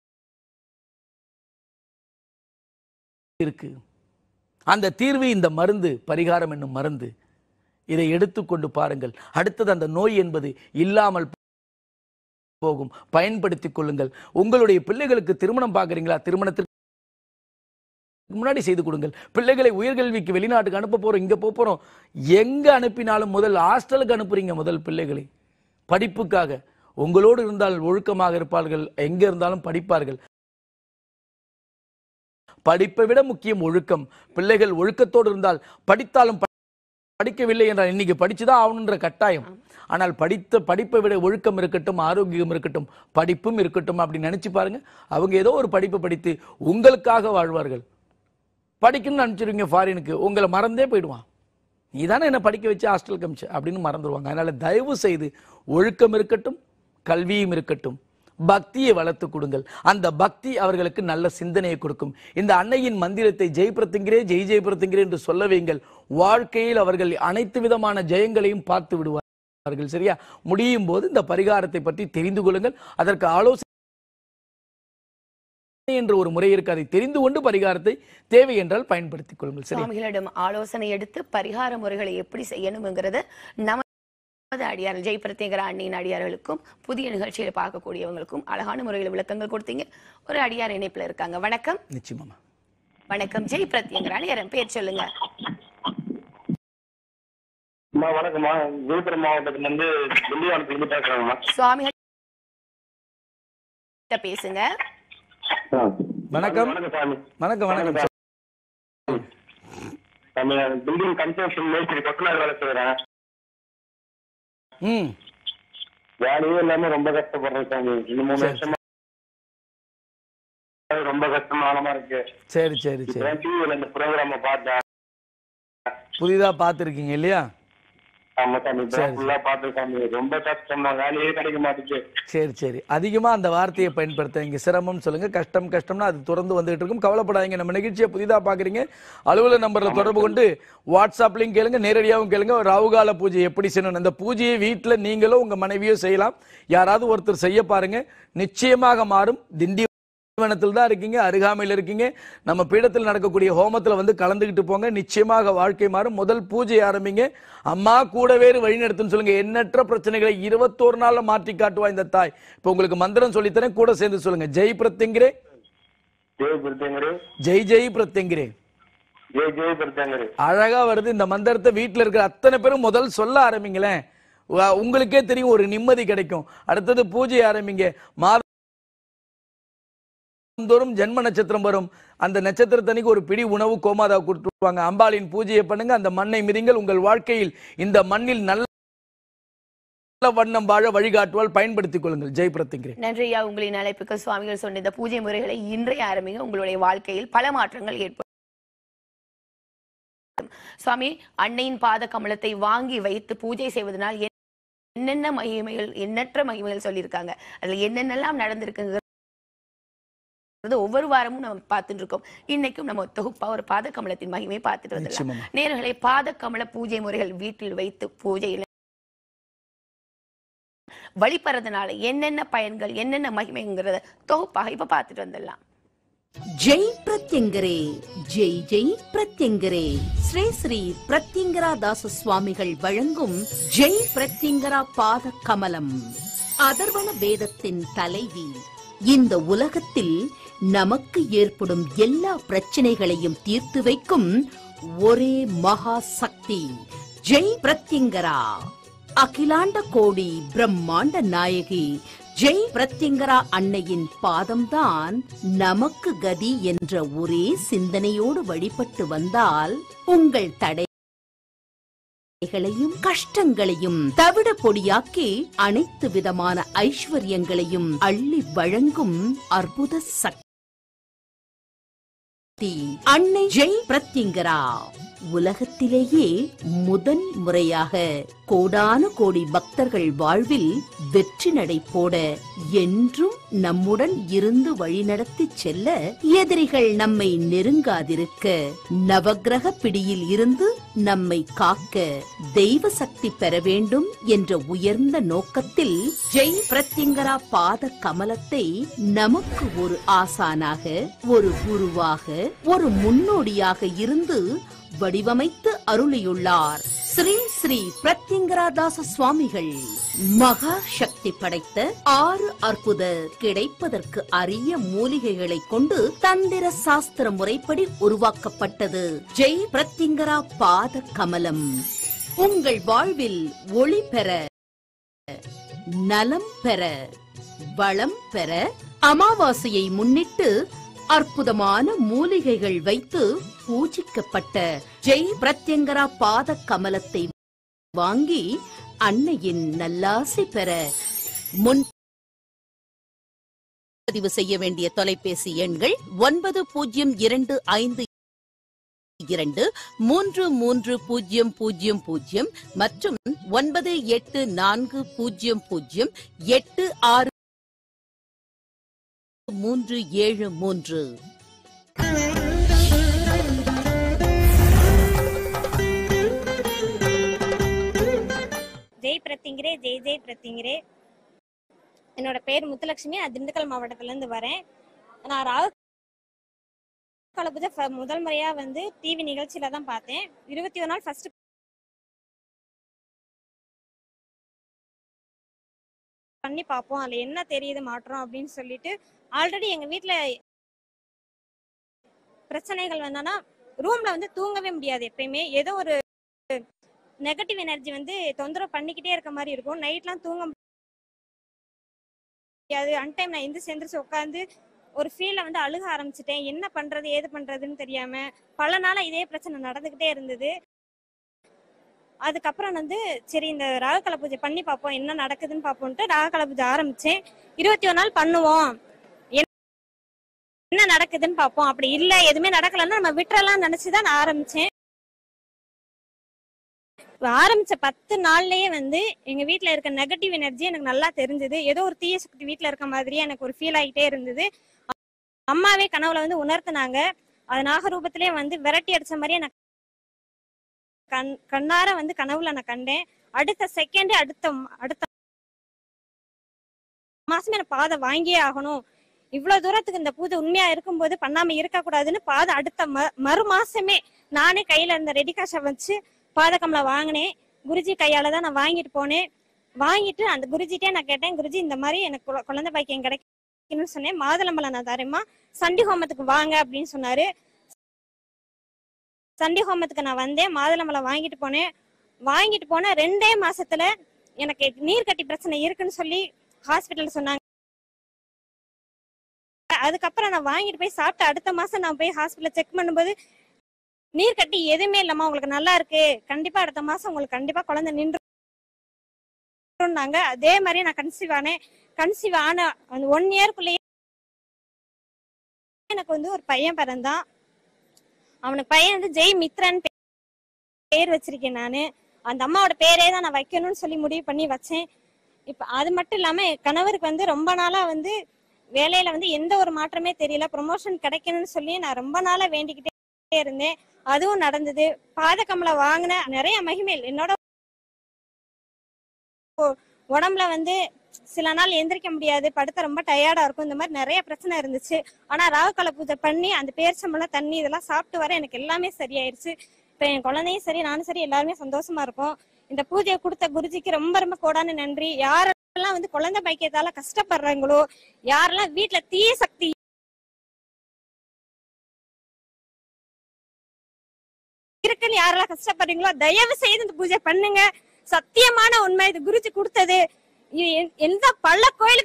இருக்கு. அந்த தீர்வு இந்த மருந்து, பரிகாரம் என்னும் மருந்து. இதை எடுத்துக்கொண்டு பாருங்கள். அடுத்தது அந்த நோய் என்பது இல்லாமல் போகும். பயன்படுத்திக் கொள்ளுங்கள். உங்களுடைய பிள்ளைகளுக்கு திருமணம் பார்க்குறீங்களா? திருமணத்திற்கு முன்னாடி செய்து கொடுங்கள். பிள்ளைகளை உயர்கல்விக்கு வெளிநாட்டுக்கு அனுப்ப போறோம், இங்க போறோம், எங்க அனுப்பினாலும் முதல் ஹாஸ்டலுக்கு அனுப்புறீங்க. முதல் பிள்ளைகளை படிப்புக்காக. உங்களோடு இருந்தால் ஒழுக்கமாக இருப்பார்கள், எங்க இருந்தாலும் படிப்பார்கள். படிப்பை விட முக்கியம் ஒழுக்கம். பிள்ளைகள் ஒழுக்கத்தோடு இருந்தால் படித்தாலும் படிக்கவில்லை என்றால் இன்னைக்கு படிச்சுதான் ஆகணுன்ற கட்டாயம். ஆனால் படிப்பை விட ஒழுக்கம் இருக்கட்டும், ஆரோக்கியம் இருக்கட்டும், படிப்பும் இருக்கட்டும் அப்படின்னு நினைச்சு பாருங்க. அவங்க ஏதோ ஒரு படிப்பை படித்து உங்களுக்காக வாழ்வார்கள். படிக்கணும்னு நினைச்சிருவீங்க ஃபாரினுக்கு, உங்களை மறந்தே போயிடுவான். நீ தானே என்ன படிக்க வச்சு ஹாஸ்டலுக்கு அமிச்சு அப்படின்னு மறந்துடுவாங்க. அதனால தயவு செய்து ஒழுக்கம் இருக்கட்டும், கல்வியும் இருக்கட்டும், பக்தியை வளர்த்து கொடுங்கள். அந்த பக்தி அவர்களுக்கு நல்ல சிந்தனையை கொடுக்கும். இந்த அன்னையின் மந்திரத்தை ஜெய் பிரத்திங்கிரே ஜெய் ஜெய் பிரத்திங்கிரே என்று சொல்ல வைங்கள். வாழ்க்கையில் அவர்கள் அனைத்து விதமான ஜெயங்களையும் பார்த்து விடுவார்கள். சரியா? முடியும் போது இந்த பரிகாரத்தை பற்றி தெரிந்து கொள்ளுங்கள். அதற்கு ஆலோசனை என்ற ஒரு முறை இருக்கு, அதை தெரிந்து கொண்டு பரிகாரத்தை தேவை என்றால் பயன்படுத்திக் கொள்ளுங்கள். சுவாமிகளிடம் ஆலோசனை எடுத்து பரிகார முறைகளை எப்படி செய்யணும்ங்கிறது நமது அடியார்கள் ஜெய் பிரத்யேகர அன்னையின் அடியார்களுக்கும் புதிய நிகழ்ச்சியை பார்க்கக்கூடியவங்களுக்கும் அழகான முறையில் விளக்கங்கள் கொடுத்தீங்க. ஒரு அடியார் இணைப்புல இருக்காங்க. வணக்கம். நிச்சயமா. வணக்கம். ஜெய் பிரத்யேகர அடியாரன் பேர் சொல்லுங்க. வணக்கம்மா, விழுப்புரம் மாவட்டத்துல இருந்து திண்டிவனத்துல பேசுறேங்கம்மா. சுவாமிகள் பேசுங்க. வணக்கம். வணக்கம் வணக்கம். பில்டிங் கன்ஸ்ட்ரக்ஷன் மேஸ்திரி கொத்தனார் வேலை செய்யறேன். வேலையே இல்லாம ரொம்ப கஷ்டப்படுறேன் சாமி. 2-3 வருஷமா ரொம்ப கஷ்டமானமா இருக்கு. சரி சரி சரி. டிவில இந்த ப்ரோக்ராம பார்த்தேன். புதிதா பார்த்திருக்கீங்க இல்லையா? ஆமா சாமி, ஃபுல்லா பார்த்தேன் சாமி. ரொம்ப கஷ்டம், வேலையே கிடைக்க மாட்டேங்குது. சரி சரி. அதிகமா அந்த வார்த்தையை பயன்படுத்த இங்க சிரமம் சொல்லுங்க. கஷ்டம்னா அது தொடர்ந்து வந்துட்டு இருக்கும். கவலைப்படாதீங்க. நம்ம நிகழ்ச்சியை புதிதா பாக்குறீங்க, அலுவலக நம்பர்ல தொடர்பு கொண்டு வாட்ஸ்அப்லயும் கேளுங்க, நேரடியாகவும் கேளுங்க. ராவுகால பூஜை எப்படி செய்யணும், அந்த பூஜையை வீட்டுல நீங்களோ உங்க மனைவியோ செய்யலாம். யாராவது ஒருத்தர் செய்ய பாருங்க, நிச்சயமாக மாறும். திண்டிவனத்தில் தான் இருக்கீங்க, அருகாமையில் இருக்கீங்க, நம்ம பீடத்தில் நடக்கக்கூடிய ஹோமத்துல வந்து கலந்துகிட்டு போங்க. நிச்சயமாக வாழ்க்கை மாறும். முதல் பூஜை ஆரம்பிங்க. அம்மா கூட வேறு வழி நடத்துன்னு சொல்லுங்க. எண்ணற்ற பிரச்சனைகளை 21 நாள்ல மாற்றி காட்டுவா இந்த தாய். இப்ப உங்களுக்கு மந்திரம் சொல்லித்தரேன், கூட சேர்ந்து சொல்லுங்க. ஜெய் பிரத்யங்கிரே ஜெய் ஜெய் பிரத்யங்கிரே. அழகா வருது இந்த மந்திரத்தை. வீட்டுல இருக்கிற அத்தனை பேரும் முதல் சொல்ல ஆரம்பிங்களேன். உங்களுக்கே தெரியும், ஒரு நிம்மதி கிடைக்கும். அடுத்தது பூஜை ஆரம்பிங்க. மாதந்தோறும் ஜென்ம நட்சத்திரம் வரும். அந்த நட்சத்திரத்தன்னைக்கு ஒரு பிடி உணவு கோமாதா கொடுத்துருவாங்க. அம்பாளின் பூஜையை பண்ணுங்க. அந்த மண்ணை மிதிங்கள். உங்கள் வாழ்க்கையில் இந்த மண்ணில் நல்ல வண்ணம் வாழ வழிகாட்டுவால், பயன்படுத்திக் கொள்ளுங்கள். ஜெய் பிரத்யங்கிரே. நன்றி ஐயா, உங்களின் அழைப்புக்கு. சுவாமிகள் சொன்ன இந்த பூஜை முறைகளை இன்றைய ஆரம்பிங்க, உங்களுடைய வாழ்க்கையில் பல மாற்றங்கள் ஏற்படும். சுவாமி, அன்னையின் பாத கமலத்தை வாங்கி வைத்து பூஜை செய்வதனால் என்னென்ன மகிமைகள், எண்ணற்ற மகிமைகள் சொல்லியிருக்காங்க, அதுல என்னென்னலாம் நடந்திருக்குங்க ஒவ்வொரு வாரமும் நம்ம பார்த்துட்டு இருக்கோம். இன்னைக்கும் நம்ம தொகுப்பா ஒரு பாத கமலத்தின் மகிமையை பார்த்துட்டு வந்துடலாம். நேயர்களே, பாத கமல பூஜை முறைகள் வீட்டில் வைத்து பூஜையில் வழிபடுறதுனால என்னென்ன பயன்கள், என்னென்ன மகிமைங்கிறத தொகுப்பாக இப்ப பார்த்துட்டு வந்துடலாம். ஜெய் பிரத்யங்கரே, ஜெய் ஜெய் பிரத்யங்கரே. ஸ்ரீ ஸ்ரீ பிரத்யங்கரா தாச சுவாமிகள் வழங்கும் ஜெய் பிரத்யங்கரா பாத கமலம். அதர்வண வேதத்தின் தலைவி. இந்த உலகத்தில் நமக்கு ஏற்படும் எல்லா பிரச்சனைகளையும் தீர்த்து வைக்கும் ஒரே மகா சக்தி ஜெய் பிரத்யங்கரா. அகிலாண்ட கோடி பிரம்மாண்ட நாயகி ஜெய் பிரத்யங்கரா அன்னையின் பாதம்தான் நமக்கு கதி என்ற ஒரே சிந்தனையோடு வழிபட்டு வந்தால் உங்கள் தடைகளையும் கஷ்டங்களையும் தவிட பொடியாக்கி அனைத்து விதமான ஐஸ்வர்யங்களையும் அள்ளி வழங்கும் அற்புத சக்தி அன்னை ஜெய் பிரத்யங்கரா. உலகத்திலேயே முதன் முறையாக கோடான கோடி பக்தர்கள் வாழ்வில் வெற்றி நடை போட என்றும் நம்முடன் இருந்து வழிநடத்தி செல்ல, எதிரிகள் நம்மை நெருங்காதிருக்க, நவக்கிரக பிடியில் இருந்து நம்மை காக்க தெய்வ சக்தி பெற வேண்டும் என்ற உயர்ந்த நோக்கத்தில் ஜெய் பிரத்யங்கரா பாத கமலத்தை நமக்கு ஒரு ஆசானாக, ஒரு குருவாக, ஒரு முன்னோடியாக இருந்து வடிவமைத்து அருளியுள்ளார் ஸ்ரீ ஸ்ரீ பிரத்யங்கரா தாச சுவாமிகள். மகா சக்தி படைத்த 6 அற்புத கிடைப்பதற்கு அரிய மூலிகைகளை கொண்டு தந்திர சாஸ்திர முறைப்படி உருவாக்கப்பட்டது ஜெய் பிரத்யங்கரா பாத கமலம். உங்கள் வாழ்வில் ஒளி பெற, நலம் பெற, வளம் பெற அமாவாசையை முன்னிட்டு அற்புதமான மூலிகைகள் வைத்து பூஜிக்கப்பட்ட ஜெய் பிரத்யங்கரா பாத கமலத்தை வாங்கி அன்னையின் நல்லாசி பெற முன்பதிவு செய்ய வேண்டிய தொலைபேசி எண்கள் 902052330000 மற்றும் 9840867373. ஜெய் பிரத்யங்கரே, ஜெய் ஜெய் பிரத்யங்கரே. என்னோட பேர் முத்துலட்சுமி. நான் திண்டுக்கல் மாவட்டத்துல இருந்து வரேன். நான் ராகு கால பூஜை முதல் முறையா டிவி நிகழ்ச்சியில தான் பார்த்தேன். 21 நாள் ஃபர்ஸ்ட் பண்ணி பார்ப்போம், அதுல என்ன தெரியுது மாற்றம் அப்படின்னு சொல்லிட்டு. ஆல்ரெடி எங்க வீட்டுல பிரச்சனைகள் வந்தானா ரூம்ல தூங்கவே முடியாது. எப்பயுமே ஏதோ ஒரு நெகட்டிவ் எனர்ஜி தொந்தரவு பண்ணிக்கிட்டே இருக்க மாதிரி இருக்கும். நைட்லாம் தூங்க முடியாது. அன்டைம் நான் எந்திரிச்சு உட்காந்து ஒரு ஃபீல்ல அழுக ஆரம்பிச்சிட்டேன். என்ன பண்றது ஏது பண்றதுன்னு தெரியாம பல நாளா இதே பிரச்சனை நடந்துகிட்டே இருந்தது. அதுக்கப்புறம் சரி இந்த ராகுகால பூஜை பண்ணி பார்ப்போம், என்ன நடக்குதுன்னு பார்ப்போம்ட்டு ராகுகால பூஜை ஆரம்பிச்சேன். 21 நாள் பண்ணுவோம், என்ன நடக்குதுன்னு பார்ப்போம். அப்படி இல்ல எதுவுமே நடக்கலன்னா நம்ம விட்டுறலாம் நினைச்சுதான் நான் ஆரம்பிச்சேன். ஆரம்பிச்ச 10 நாள்லயே எங்க வீட்டுல இருக்க நெகட்டிவ் எனர்ஜி எனக்கு நல்லா தெரிஞ்சது. ஏதோ ஒரு தீய சக்தி வீட்டுல இருக்க மாதிரியே எனக்கு ஒரு ஃபீல் ஆகிட்டே இருந்தது. அம்மாவே கனவுல உணர்த்தினாங்க. அது நாகரூபத்திலே விரட்டி அடிச்ச மாதிரியே நான் கண்ணார கனவுல நான் கண்டேன். அடுத்த செகண்ட் அடுத்த மாசமே எனக்கு பாதை வாங்கியே ஆகணும். இவ்வளவு தூரத்துக்கு இந்த பூஜை உண்மையா இருக்கும்போது பண்ணாம இருக்க கூடாதுன்னு பாதை அடுத்த மறு மாசமே நானே கையில இருந்த ரெடி காசை வச்சு பாதகம்ல வாங்கினேன். குருஜி கையால தான் நான் வாங்கிட்டு போனேன். வாங்கிட்டு அந்த குருஜிட்டே நான் கேட்டேன், குருஜி இந்த மாதிரி எனக்கு குழந்தை பாக்கியம் கிடைக்கணும்னு சொன்னேன். மாதுளம்பழம் நான் தரேம்மா, சண்டி ஹோமத்துக்கு வாங்க அப்படின்னு சொன்னாரு. சண்டி ஹோமத்துக்கு நான் வந்தேன். மாதுளம்பழம் வாங்கிட்டு போனேன். வாங்கிட்டு போன 2 மாசத்துல எனக்கு நீர் கட்டி பிரச்சனை இருக்குன்னு சொல்லி ஹாஸ்பிட்டல் சொன்னாங்க. அதுக்கப்புறம் நான் வாங்கிட்டு போய் சாப்பிட்டு அடுத்த மாசம் நான் போய் ஹாஸ்பிட்டல் செக் பண்ணும்போது நீர் கட்டி எதுவுமே இல்லம்மா, உங்களுக்கு நல்லா இருக்கு, கண்டிப்பா அடுத்த மாசம் உங்களுக்கு கண்டிப்பா குழந்தை நின்று நாங்க அதே மாதிரி நான் கன்சீவ் ஆன அந்த 1 இயர்க்குள்ளேயே எனக்கு வந்து ஒரு பையன் பிறந்தான். அவனுக்கு பையன் வந்து ஜெய் மித்ரன் பேர் வச்சிருக்கேன். நானு அந்த அம்மாவோட பேரே தான் நான் வைக்கணும்னு சொல்லி முடிவு பண்ணி வச்சேன். இப்ப அது மட்டும் இல்லாம கணவருக்கு வந்து ரொம்ப நாளா வந்து வேலையில வந்து எந்த ஒரு மாற்றமே தெரியல. ப்ரொமோஷன் கிடைக்கணும்னு சொல்லி நான் ரொம்ப நாளா வேண்டிக்கிட்டே இருந்தேன். அதுவும் நடந்தது. பாதகம்ல வாங்கின நிறைய மகிமைகள். என்னோட உடம்புல வந்து சில நாள் எந்திரிக்க முடியாது, படுத்த ரொம்ப டயர்டா இருக்கும், இந்த மாதிரி நிறைய பிரச்சனை இருந்துச்சு. ஆனா ராகுகால பூஜை பண்ணி அந்த பேர்ச்சம்பளம் தண்ணி இதெல்லாம் சாப்பிட்டு வர எனக்கு எல்லாமே சரியாயிருச்சு. இப்ப என் குழந்தையும் சரி நானும் சரி எல்லாருமே சந்தோஷமா இருக்கும். இந்த பூஜையை கொடுத்த குருஜிக்கு ரொம்ப ரொம்ப கோடான நன்றி. யாரெல்லாம் வந்து குழந்தை பாக்கியத்தால கஷ்டப்படுறாங்களோ, யாரெல்லாம் வீட்டுல தீய சக்தி இருக்குன்னு யாரெல்லாம் கஷ்டப்படுறீங்களோ தயவு செய்து இந்த பூஜை பண்ணுங்க. சத்தியமான உண்மை, இது குருஜி கொடுத்தது. எந்த பள்ள கோயிலுக்கு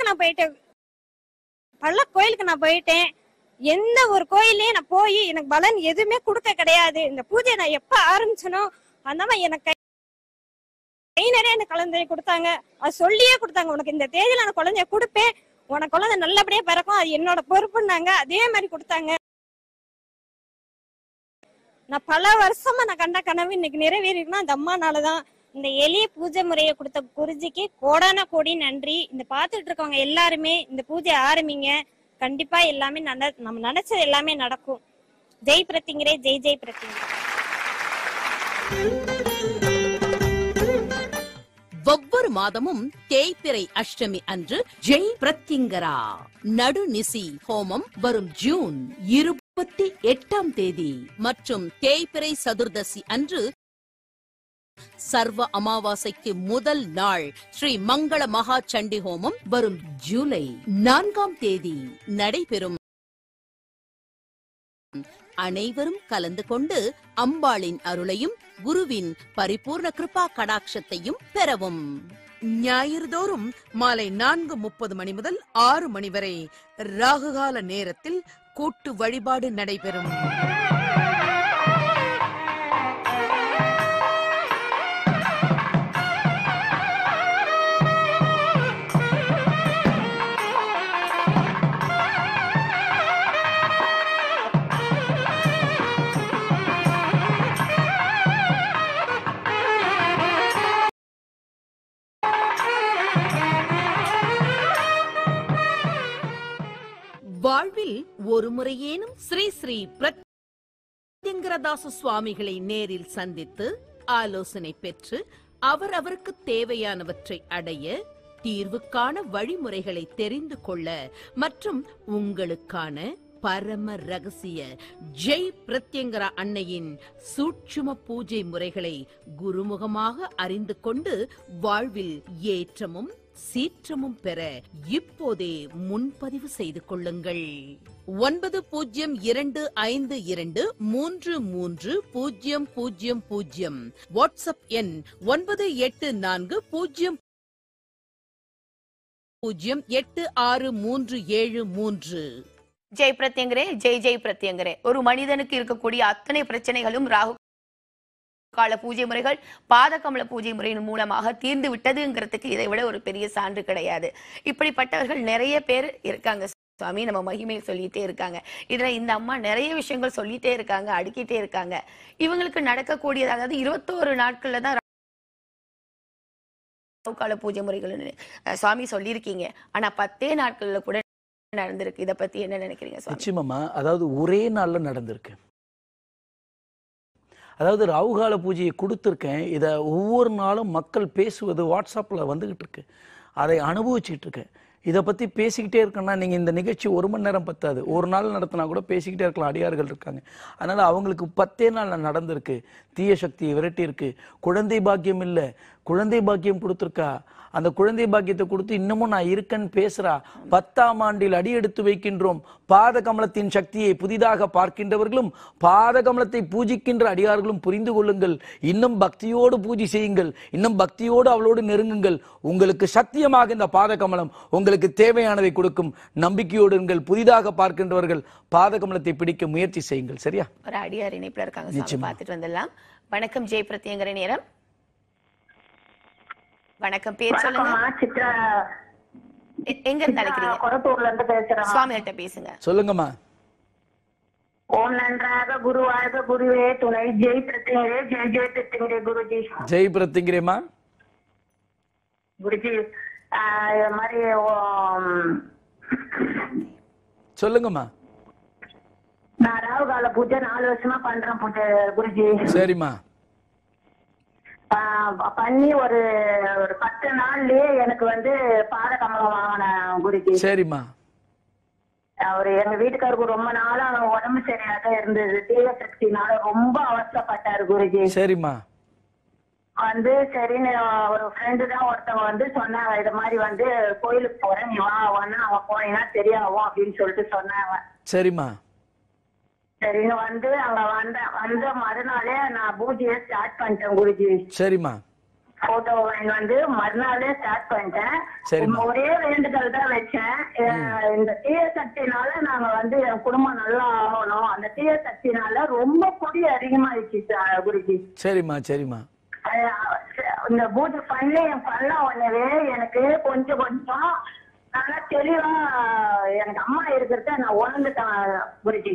நான் போயிட்டேன். எந்த ஒரு கோயிலையும் நான் போய் எனக்கு பலன் எதுவுமே கொடுக்க கிடையாது. இந்த பூஜையை நான் எப்ப ஆரம்பிச்சனோ அந்த மாதிரி எனக்கு கை நிறைய எனக்கு குழந்தைய கொடுத்தாங்க. அது சொல்லியே கொடுத்தாங்க, உனக்கு இந்த தேதியில நான் குழந்தைய கொடுப்பேன், உனக்கு குழந்தை நல்லபடியா பிறக்கும், அது என்னோட பொறுப்புன்னாங்க. அதே மாதிரி கொடுத்தாங்க. நான் பல வருஷமா நான் கண்ட கனவு இன்னைக்கு நிறைவேறினா அந்த அம்மானாலதான். இந்த எளிய பூஜை முறையை கொடுத்த குருஜிக்கு கோடான கோடி நன்றி. இந்த பாத்துட்டு இருக்கவங்க எல்லாருமே இந்த பூஜை ஆரம்பிங்க. கண்டிப்பா எல்லாமே நம்ம நினைச்சது எல்லாமே நடக்கும். ஜெய் பிரத்திங்கரே, ஜெய் ஜெய் பிரத்திங்கரே. ஒவ்வொரு மாதமும் தேய்பிறை அஷ்டமி அன்று ஜெய் பிரத்யங்கரா நடுநிசி ஹோமம் வரும் ஜூன் 28ஆம் தேதி மற்றும் தேய்பிறை சதுர்தசி அன்று சர்வ அமாவாசைக்கு முதல் நாள் ஸ்ரீ மங்கள மகா சண்டி ஹோமம் வரும் ஜூலை 4ஆம் தேதி நடைபெறும். அனைவரும் கலந்து கொண்டு அம்பாளின் அருளையும் குருவின் பரிபூர்ண கிருபா கடாட்சத்தையும் பெறவும். ஞாயிறுதோறும் மாலை 4:30 மணி முதல் 6 மணி வரை ராகுகால நேரத்தில் கூட்டு வழிபாடு நடைபெறும். வாழ்வில் ஒரு முறையேனும் ஸ்ரீ ஸ்ரீ பிரத்யங்கரதாச சுவாமிகளை நேரில் சந்தித்து ஆலோசனை பெற்று அவருக்கு தேவையானவற்றை அடைய, தீர்வுக்கான வழிமுறைகளை தெரிந்து கொள்ள மற்றும் உங்களுக்கான பரம ரகசிய ஜெய் பிரத்யங்கரா அன்னையின் சூட்சும பூஜை முறைகளை குருமுகமாக அறிந்து கொண்டு வாழ்வில் ஏற்றமும் சீற்றமும் பெற இப்போதே முன்பதிவு செய்து கொள்ளுங்கள். 9052330000 வாட்ஸ்அப் எண் 9840086373. ஜெய் பிரத்யங்கரே, ஜெய் ஜெய் பிரத்யங்கரே. ஒரு மனிதனுக்கு இருக்கக்கூடிய அத்தனை பிரச்சனைகளும் ராகு கால பூஜை முறைகள், பாதகமல பூஜை முறையின் மூலமாக தீர்ந்து விட்டதுங்கிறதுக்கு இதை விட ஒரு பெரிய சான்று கிடையாது. இப்படிப்பட்டவர்கள் நிறைய பேர் இருக்காங்க சுவாமி. நம்ம மகிமை சொல்லிட்டே இருக்காங்க. இதுல இந்த அம்மா நிறைய விஷயங்கள் சொல்லிட்டே இருக்காங்க, அடுக்கிட்டே இருக்காங்க. இவங்களுக்கு நடக்கக்கூடியது, அதாவது 21 நாட்கள்ல தான் ராகுகால பூஜை முறைகள் சுவாமி சொல்லியிருக்கீங்க. ஆனா 10 நாட்கள்ல கூட நடந்திருக்கு. இதை பத்தி என்ன நினைக்கிறீங்க சுவாமி? நிச்சயமா, அதாவது ஒரே நாள்ல நடந்திருக்கு. அதாவது ராகுகால பூஜையை கொடுத்துருக்கேன். இதை ஒவ்வொரு நாளும் மக்கள் பேசுவது வாட்ஸ்அப்பில் வந்துக்கிட்டு இருக்கு. அதை அனுபவிச்சுட்டு இருக்கேன். இதை பற்றி பேசிக்கிட்டே இருக்கேன்னா நீங்கள் இந்த நிகழ்ச்சி 1 மணி நேரம் பத்தாது. ஒரு நாள் நடத்தினா கூட பேசிக்கிட்டே இருக்கலாம். அடியார்கள் இருக்காங்க. அதனால் அவங்களுக்கு 10 நாள் நடந்திருக்கு. தீய சக்தியை விரட்டி இருக்கு. குழந்தை பாக்கியம் இல்லை, குழந்தை பாக்கியம் கொடுத்துருக்கா. அந்த குழந்தை பாக்கியத்தை கொடுத்து இன்னமும் நான் இருக்கேன்னு பேசுறா. 10ஆம் ஆண்டில் அடி எடுத்து வைக்கின்றோம். பாத கமலத்தின் சக்தியை புதிதாக பார்க்கின்றவர்களும் பாத கமலத்தை பூஜிக்கின்ற அடியார்களும் புரிந்து கொள்ளுங்கள். இன்னும் பக்தியோடு பூஜை செய்யுங்கள். இன்னும் பக்தியோடு அவளோடு நெருங்குங்கள். உங்களுக்கு சத்தியமாக இந்த பாத கமலம் உங்களுக்கு தேவையானதை கொடுக்கும். நம்பிக்கையோடு புதிதாக பார்க்கின்றவர்கள் பாத கமலத்தை பிடிக்க முயற்சி செய்யுங்கள். சரியா? ஒரு அடியார் இணைப்புல இருக்காங்க, பார்த்துட்டு வந்துடலாம். வணக்கம் ஜெய் பிரத்யங்கர நேரம். வணக்கம், பேர் சொல்லுங்க. சித்ரா எங்க இருந்து அழைக்கிறீங்க? கொரத்தூர்ல இருந்து பேசுறேன். சுவாமிகிட்ட பேசுங்க. சொல்லுங்கம்மா. ஓம் நன்றாக குருவாக குருவே துணை. ஜெய் பிரத்திங்கரே ஜெய் ஜெய் பிரத்திங்கரே குருஜி. ஜெய் பிரத்திங்கரேம்மா. குருஜி இது மாதிரி சொல்லுங்கம்மா. நான் ராகுகால பூஜை 4 வருஷமா பண்றேன் பூஜை குருஜி. சரிம்மா. பண்ணி ஒரு 10 நாள்லயே எனக்கு வந்து பாத கமலம் வாங்கினேன் குருஜி. சரிம்மா. அவரு எங்க வீட்டுக்காருக்கு ரொம்ப நாளா உடம்பு சரியாக இருந்தது. தீய சக்தினால ரொம்ப அவசரப்பட்டாரு குருஜி. சரிம்மா. வந்து சரின்னு ஒரு ஃப்ரெண்டு தான் ஒருத்தவங்க வந்து சொன்னாங்க, இது மாதிரி வந்து கோயிலுக்கு போறேன் நீ வா வந்து அவங்க போனீங்கன்னா சரியாகும் அப்படின்னு சொல்லிட்டு சொன்னாங்க. சரிம்மா. சரின்னு வந்து அங்க வந்த மறுநாளே நான் பூஜையை ஸ்டார்ட் பண்ணிட்டேன் குருஜி. சரிம்மா. போட்டோ வந்து மறுநாளே ஸ்டார்ட் பண்ணிட்டேன். சரிம்மா. ஒரே வேண்டுதல் தான் வச்சேன், இந்த தீய சக்தினால நாங்க வந்து என் குடும்பம் நல்லா ஆகணும். அந்த தீய சக்தினால ரொம்ப குடி அதிகமாயிடுச்சு குருஜி. சரிம்மா. சரிம்மா. இந்த பூஜை பண்ண உடனே எனக்கு கொஞ்சம் கொஞ்சம் நல்லா தெளிவா எனக்கு அம்மா இருக்கிறத நான் உணர்ந்துட்டேன் குருஜி.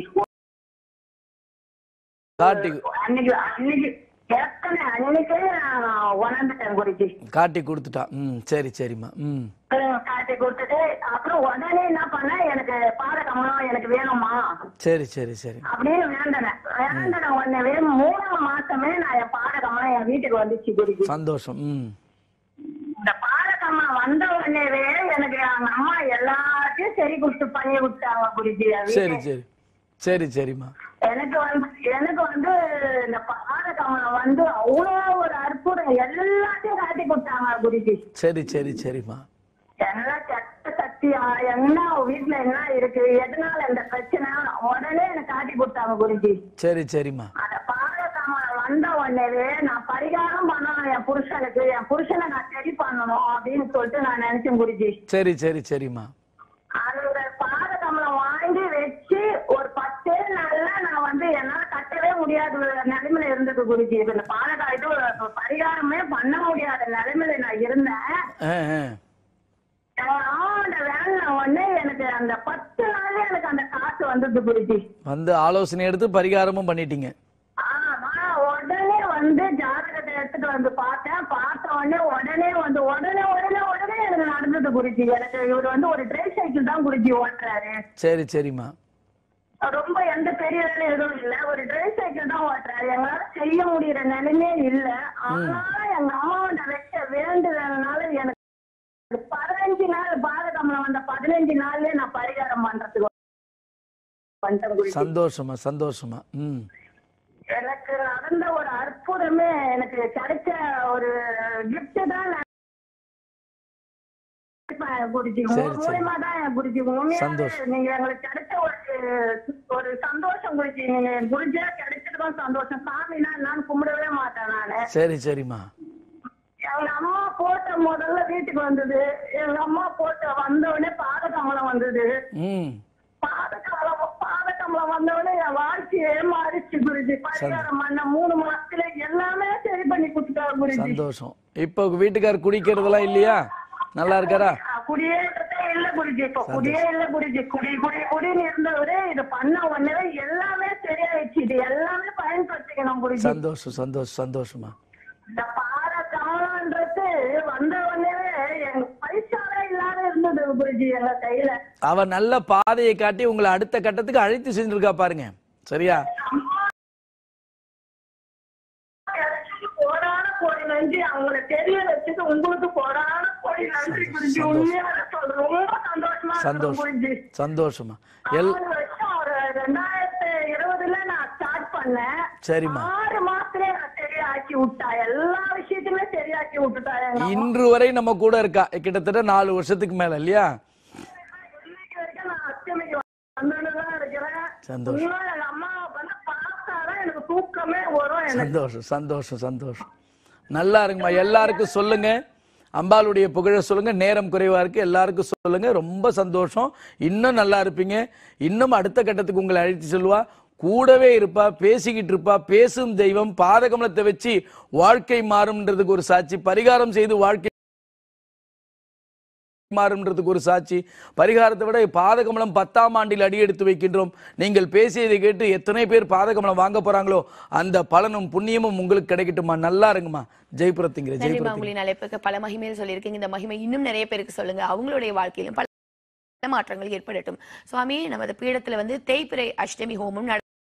அன்னைக்கே நான் உணர்ந்துட்டேன் குருஜி. காட்டி கொடுத்துட்டா. சரி சரிம்மா. காட்டி கொடுத்துட்டு அப்புறம் உடனே என்ன பண்ண, எனக்கு பாத கமலம் எனக்கு வேணுமா சரி சரி சரி அப்படின்னு வேண்டன உடனே 3 மாசமே நான் என் பாத கமலம் என் வீட்டுக்கு வந்துச்சு குருஜி. சந்தோஷம். இந்த பாத கமலம் வந்த உடனேவே எனக்கு அவங்க அம்மா எல்லாத்தையும் சரி கொடுத்து பண்ணி விட்டாங்க குருஜி. சரி சரி சரி சரிம்மா. எனக்கு வந்து இந்த பாத கமலம் வந்து அவ்வளவு ஒரு அற்புதம், எல்லாத்தையும் காட்டி கொடுத்தாங்க குருஜி. சரி சரி சரிம்மா. எல்லாம் சட்ட சக்தியா என்ன வீட்டுல என்ன இருக்கு, எதனால இந்த பிரச்சனை உடனே எனக்கு காட்டி கொடுத்தாங்க குருஜி. சரி சரிம்மா. அந்த பாத கமலம் வந்த உடனே நான் பரிகாரம் பண்ணணும் என் புருஷனை நான் சரி பண்ணணும் அப்படின்னு சொல்லிட்டு நான் நினைச்சேன் குருஜி. சரி சரி சரிம்மா. அந்த பாத கமலம் வாங்கி வச்சு ஒரு 10 நாள்ல நான் வந்து என்னால கட்டவே முடியாத நிலைமையில இருந்தது குருஜி. இந்த இது பரிகாரமே பண்ண முடியாத நிலைமையில நான் இருந்தேன். அந்த வேலை உடனே எனக்கு அந்த 10 நாள்ல எனக்கு அந்த காசு வந்தது குருஜி. வந்து ஆலோசனை எடுத்து பரிகாரமும் பண்ணிட்டீங்க. உடனே வந்து ஜாதகத்தை எடுத்துட்டு வந்து பார்த்தேன். பார்த்த உடனே எனக்கு நடந்தது குருஜி. எனக்கு இவர் வந்து ஒரு ட்ரை சைக்கிள் தான் குருஜி ஓட்டுறாரு. சரி சரிம்மா. ரொம்ப எந்த பெரிய வேலை எதுவும் இல்ல, ஒரு ட்ரை சைக்கிள் தான் ஓட்டுறாரு. எங்களால செய்ய முடியற நிலைமே இல்ல. ஆனா எங்க அம்மாவோட வச்ச வேண்டுதல்னால எனக்கு 15 நாள் பாத கமலம் வந்த 15 நாள்லயே நான் பரிகாரம் பண்றதுக்கு வந்துட்டேன். சந்தோஷமா சந்தோஷமா. எனக்கு நடந்த ஒரு அற்புதமே, எனக்கு கிடைச்ச ஒரு கிஃப்ட் தான் குருஜி. மூலமா தான் குருஜி. நீங்க எங்களுக்கு கிடைச்ச ஒரு சந்தோஷம் குருஜி. நீங்க குருஜியா கிடைச்சதுக்கும் சந்தோஷம். சாமினா நான் கும்பிடவே மாட்டேன் நானு. சரி சரிம்மா. எங்க அம்மா போட்ட முதல்ல வீட்டுக்கு வந்தது. எங்க அம்மா போட்ட வந்த உடனே பாத கமலம் வந்தது. பாத கமலம் வந்த உடனே என் வாழ்க்கையே மாறிச்சு குருஜி. பரிகாரம் பண்ண 3 மாசத்துல எல்லாமே சரி பண்ணி கொடுத்துட்டாரு குருஜி. சந்தோஷம். இப்ப வீட்டுக்காரர் குடிக்கிறதெல்லாம் இல்லையா? நல்லா இருக்காரா? குடியேற்றதே இல்ல குருஜி. இப்ப குடியே இல்ல குருஜி. குடின்னு இருந்தவரே இது பண்ண உடனே எல்லாமே சரியாயிடுச்சு. இது எல்லாமே பயன்படுத்திக்கணும் குருஜி. சந்தோஷம் சந்தோஷம் சந்தோஷமா. இந்த பாத கமலன்றது வந்த உடனே எங்க பைசாவே இல்லாத இருந்தது குருஜி எங்க கையில. அவ நல்ல பாதையை காட்டி உங்களை அடுத்த கட்டத்துக்கு அழைத்து செஞ்சிருக்கா பாருங்க. சரியா? கோடான கோடி நன்றி. அவங்களை தெரிய வச்சது உங்களுக்கு கோடான கோடி நன்றி குருஜி. உண்மையான சொல்றேன், ரொம்ப சந்தோஷமா இருக்கு குருஜி. சந்தோஷமா. 2020ல நான் ஸ்டார்ட் பண்ணேன். சரிம்மா. 6 மாசத்துல நான் சரியாக்கி விட்டா, எல்லா விஷயத்தையுமே சரியாக்கி விட்டுட்டா. இன்று வரை நம்ம கூட இருக்கா. கிட்டத்தட்ட 4 வருஷத்துக்கு மேல இல்லையா? இன்னைக்கு வரைக்கும் நான் அஷ்டமிக்கு வந்துதான் இருக்கிறேன். சந்தோஷம். எங்க அம்மா வந்து பார்த்தாதான் எனக்கு தூக்கமே வரும். சந்தோஷம் சந்தோஷம் சந்தோஷம். நல்லா இருக்குமா. எல்லாருக்கும் சொல்லுங்க, அம்பாளுடைய புகழ சொல்லுங்க. நேரம் குறைவா இருக்கு, எல்லாருக்கும் சொல்லுங்க. ரொம்ப சந்தோஷம். இன்னும் நல்லா இருப்பீங்க. இன்னும் அடுத்த கட்டத்துக்கு உங்களை அழைத்து செல்வா. கூடவே இருப்பா, பேசிக்கிட்டு இருப்பா. பேசும் தெய்வம். பாதகமலத்தை வச்சு வாழ்க்கை மாறும்ன்றதுக்கு ஒரு சாட்சி. பரிகாரம் செய்து வாழ்க்கை மாறுன்றதுக்கு ஒரு சாட்சி. பரிகாரத்தை விட பாதகமலம் 10ஆம் ஆண்டில் அடி எடுத்து வைக்கின்றோம். நீங்கள் பேசியதை கேட்டு எத்தனை பேர் பாதகமலம் வாங்க போறாங்களோ அந்த பலனும் புண்ணியமும் உங்களுக்கு கிடைக்கட்டுமா. நல்லா இருங்கம்மா. ஜெய் பிரத்யங்கிரே. ஜெய் பிரத்யங்கிரே. உங்களின் அழைப்புக்கு பல மகிமையில் சொல்லியிருக்கீங்க. இந்த மகிமை இன்னும் நிறைய பேருக்கு சொல்லுங்க. அவங்களுடைய வாழ்க்கையிலும் பல மாற்றங்கள் ஏற்படட்டும். சுவாமி, நமது பீடத்துல வந்து தேய்பிறை அஷ்டமி ஹோமம்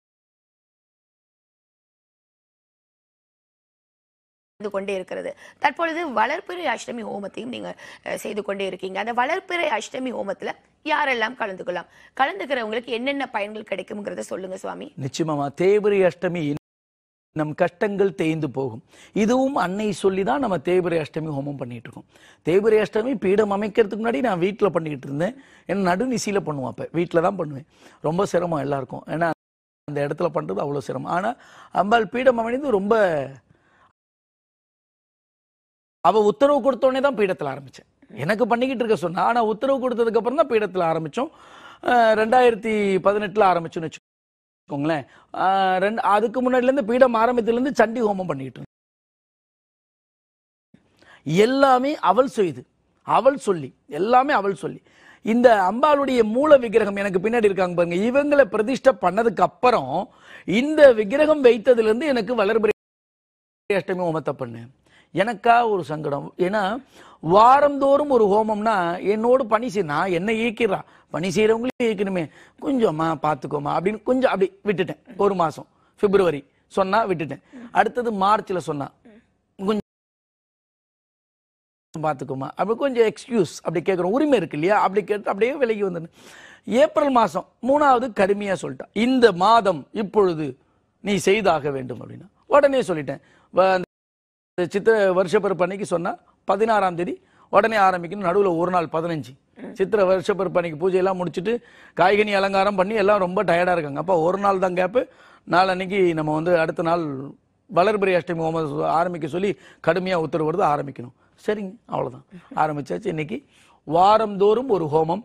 கொண்டே இருக்கிறது. தற்பொழுது வளர்பிறை அஷ்டமி ஹோமத்தையும் நீங்க செய்து கொண்டே இருக்கீங்க. அந்த வளர்பிறை அஷ்டமி ஹோமத்துல யாரெல்லாம் கலந்துக்கலாம்? கலந்துக்கிறவங்களுக்கு என்னென்ன பயன்கள் கிடைக்கும்ங்கிறத சொல்லுங்க சுவாமி. நிச்சயமா. தேய்பிறை அஷ்டமி நம் கஷ்டங்கள் தேய்ந்து போகும். இதுவும் அன்னை சொல்லிதான் நம்ம தேய்பிறை அஷ்டமி ஹோமம் பண்ணிட்டு இருக்கோம். தேய்பிறை அஷ்டமி பீடம் அமைக்கிறதுக்கு முன்னாடி நான் வீட்டில் பண்ணிக்கிட்டு இருந்தேன். ஏன்னா நடுநிசையில பண்ணுவோம். அப்ப வீட்டில் தான் பண்ணுவேன். ரொம்ப சிரமம் எல்லாருக்கும். ஏன்னா அந்த இடத்துல பண்றது அவ்வளவு சிரமம். ஆனா அம்பாள் பீடம் அமைந்து ரொம்ப அவ உத்தரவு கொடுத்தோடனே தான் பீடத்தில் ஆரம்பிச்சேன். எனக்கு பண்ணிக்கிட்டு இருக்க சொன்னா. ஆனா உத்தரவு கொடுத்ததுக்கு அப்புறம் தான் பீடத்தில் ஆரம்பிச்சோம். 2018 ஆரம்பிச்சோன்னு வச்சுக்கோங்களேன். அதுக்கு முன்னாடில இருந்து பீடம் ஆரம்பத்துல இருந்து சண்டி ஹோமம் பண்ணிட்டு இருந்தேன். எல்லாமே அவள் செய்து, அவள் சொல்லி, எல்லாமே அவள் சொல்லி. இந்த அம்பாளுடைய மூல விக்கிரகம் எனக்கு பின்னாடி இருக்காங்க பாருங்க. இவங்களை பிரதிஷ்டை பண்ணதுக்கு அப்புறம் இந்த விக்கிரகம் வைத்ததுல இருந்து எனக்கு வளர்பிறை அஷ்டமி ஹோமத்தை பண்ணேன். எனக்கா ஒரு சங்கடம். ஏன்னா வாரந்தோறும் ஒரு ஹோமம்னா என்னோடு பணி செய்ய நான் என்ன இயக்கிறா பணி செய்யறவங்களே இயக்கணுமே, கொஞ்சமா பார்த்துக்கோமா அப்படின்னு கொஞ்சம் அப்படி விட்டுட்டேன். ஒரு மாசம் பிப்ரவரி சொன்னா விட்டுட்டேன். அடுத்தது மார்ச்ல சொன்னா கொஞ்சம் பார்த்துக்கோமா அப்படி கொஞ்சம் எக்ஸ்கியூஸ் அப்படி கேட்குறோம். உரிமை இருக்கு இல்லையா, அப்படி கேட்டு அப்படியே விலகி வந்தேன். ஏப்ரல் மாசம் 3வது கடுமையா சொல்லிட்டான். இந்த மாதம் இப்பொழுது நீ செய்தாக வேண்டும் அப்படின்னா உடனே சொல்லிட்டேன். சித்திர வருஷப்பிறப்பு அன்னைக்கு சொன்னா 16ஆம் தேதி உடனே ஆரம்பிக்கணும். நடுவில் ஒரு நாள் 15 சித்திர வருஷப்பிறப்பு அன்னைக்கு பூஜையெல்லாம் முடிச்சுட்டு காய்கனி அலங்காரம் பண்ணி எல்லாம் ரொம்ப டயர்டா இருக்காங்க. அப்போ ஒரு நாள் தான் கேப்பு. நாள் அன்னைக்கு நம்ம வந்து அடுத்த நாள் வளர்பிறை அஷ்டமி ஹோமம் ஆரம்பிக்க சொல்லி கடுமையா உத்தரவு வருது, ஆரம்பிக்கணும். சரிங்க, அவ்வளவுதான் ஆரம்பிச்சாச்சு. இன்னைக்கு வாரந்தோறும் ஒரு ஹோமம்.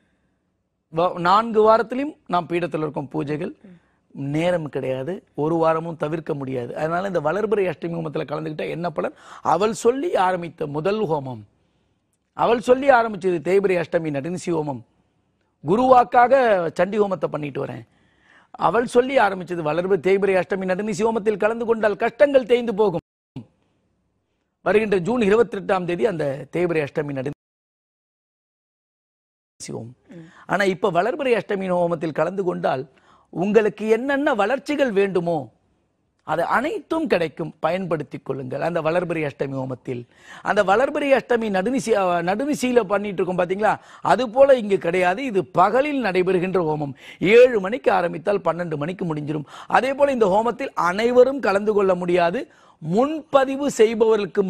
4 வாரத்திலையும் நாம் பீடத்தில் இருக்கோம். பூஜைகள் நேரம் கிடையாது, ஒரு வாரமும் தவிர்க்க முடியாது. அதனால இந்த வளர்பிறை அஷ்டமி ஹோமத்தில் கலந்துக்கிட்ட என்ன பலன்? அவள் சொல்லி ஆரம்பித்த முதல் ஹோமம், அவள் சொல்லி ஆரம்பிச்சது தேய்பிறை அஷ்டமி நடுநிசி ஹோமம். குருவாக்காக சண்டி ஹோமத்தை பண்ணிட்டு வரேன். அவள் சொல்லி ஆரம்பிச்சது வளர்பிறை தேய்பிறை அஷ்டமி நடுநிசி ஹோமத்தில் கலந்து கொண்டால் கஷ்டங்கள் தேய்ந்து போகும். வருகின்ற ஜூன் 28ஆம் தேதி அந்த தேய்பிறை அஷ்டமி நடுநிசி ஹோமம். ஆனா இப்ப வளர்பிறை அஷ்டமி ஹோமத்தில் கலந்து கொண்டால் உங்களுக்கு என்னென்ன வளர்ச்சிகள் வேண்டுமோ அது அனைத்தும் கிடைக்கும். பயன்படுத்திக் கொள்ளுங்கள் அந்த வளர்பிறை அஷ்டமி ஹோமத்தில். அந்த வளர்பிறை அஷ்டமி நடுநிசையில பண்ணிட்டு இருக்கோம் பாத்தீங்களா, அது போல இங்கு கிடையாது. இது பகலில் நடைபெறுகின்ற ஹோமம். 7 மணிக்கு ஆரம்பித்தால் 12 மணிக்கு முடிஞ்சிடும். அதே போல இந்த ஹோமத்தில் அனைவரும் கலந்து கொள்ள முடியாது. முன்பதிவு செய்பவர்களுக்கு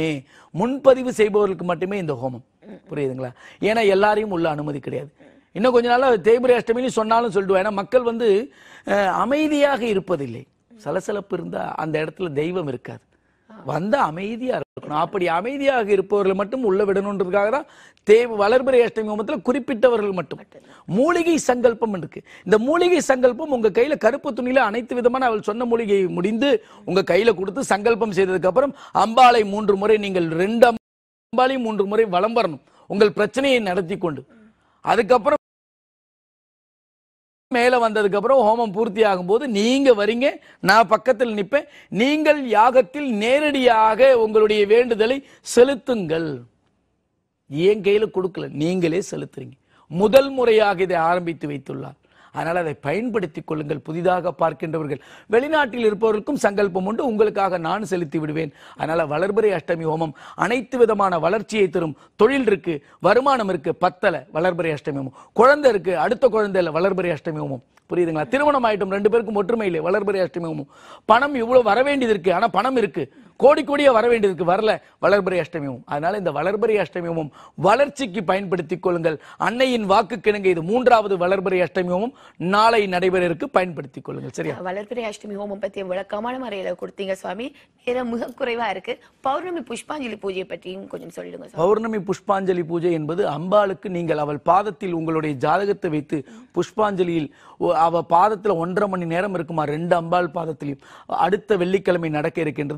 மட்டுமே இந்த ஹோமம். புரியுதுங்களா? ஏன்னா எல்லாரையும் உள்ள அனுமதி கிடையாது. இன்னும் கொஞ்ச நாளா தேய்பிறை அஷ்டமின்னு சொன்னாலும் சொல்லிடுவேன். ஏன்னா மக்கள் வந்து அமைதியாக இருப்பதில்லை. சலசலப்பு இருந்தா அந்த இடத்துல தெய்வம் இருக்காது. வந்த அமைதியா இருக்கணும். அப்படி அமைதியாக இருப்பவர்கள் மட்டும் உள்ள விடணுன்றதுக்காக தான் வளர்பிறை அஷ்டமி ஹோமத்துல குறிப்பிட்டவர்கள் மட்டும். மூலிகை சங்கல்பம் இருக்கு. இந்த மூலிகை சங்கல்பம் உங்க கையில கருப்பு துணியில அனைத்து விதமான அவள் சொன்ன மூலிகையை முடிந்து உங்க கையில கொடுத்து சங்கல்பம் செய்ததுக்கு அப்புறம் அம்பாளை 3 முறை நீங்கள் 2 அம்பாளையும் 3 முறை வலம் வரணும் உங்கள் பிரச்சனையை நடத்தி கொண்டு. அதுக்கப்புறம் மேல வந்ததுக்கு அப்புறம் ஹோமம் பூர்த்தி ஆகும் போது நீங்க வரீங்க, நான் பக்கத்தில் நிற்பேன். நீங்கள் யாகத்தில் நேரடியாக உங்களுடைய வேண்டுதலை செலுத்துங்கள். ஏன் கையில கொடுக்கல, நீங்களே செலுத்துறீங்க. முதல் முறையாக இதை ஆரம்பித்து வைத்துள்ளார். அதனால அதை பயன்படுத்திக் கொள்ளுங்கள். புதிதாக பார்க்கின்றவர்கள், வெளிநாட்டில் இருப்பவர்களுக்கும் சங்கல்பம் உண்டு, உங்களுக்காக நான் செலுத்தி விடுவேன். அதனால வளர்பிறை அஷ்டமி ஹோமம் அனைத்து விதமான வளர்ச்சியை தரும். தொழில் இருக்கு, வருமானம் இருக்கு, பத்தல வளர்பிறை அஷ்டமி ஹோமம். குழந்தை இருக்கு, அடுத்த குழந்தை இல்ல வளர்பிறை அஷ்டமி ஹோமம். புரியுதுங்களா? திருமணம் ஆயிட்டும், 2 பேருக்கும் ஒற்றுமை இல்லை, வளர்பிறை அஷ்டமி ஹோமம். பணம் இவ்வளவு வர வேண்டியது இருக்கு, ஆனா பணம் இருக்கு, கோடி கோடியா வர வேண்டியது வரல, வளர்பிறை அஷ்டமி ஹோமம். அதனால இந்த வளர்பிறை அஷ்டமி ஹோமம் வளர்ச்சிக்கு பயன்படுத்திக் கொள்ளுங்கள். அன்னையின் வாக்கு கிணங்க இது 3வது வளர்பிறை அஷ்டமி ஹோமம் நாளை நடைபெற இருக்கு, பயன்படுத்திக் கொள்ளுங்கள். சரியா? வளர்பிறை அஷ்டமி ஹோமம் பத்தி விளக்கமான முறையில கொடுத்தீங்க சுவாமி. நேரம் மிக குறைவா இருக்கு. பௌர்ணமி புஷ்பாஞ்சலி பூஜை பற்றியும் கொஞ்சம் சொல்லிடுங்க. பௌர்ணமி புஷ்பாஞ்சலி பூஜை என்பது அம்பாளுக்கு நீங்கள் அவள் பாதத்தில் உங்களுடைய ஜாதகத்தை வைத்து புஷ்பாஞ்சலியில் அவ பாதத்தில் 1.5 மணி நேரம் இருக்குமா 2 அம்பாள் பாதத்திலையும் அடுத்த வெள்ளிக்கிழமை நடக்க இருக்கின்றது.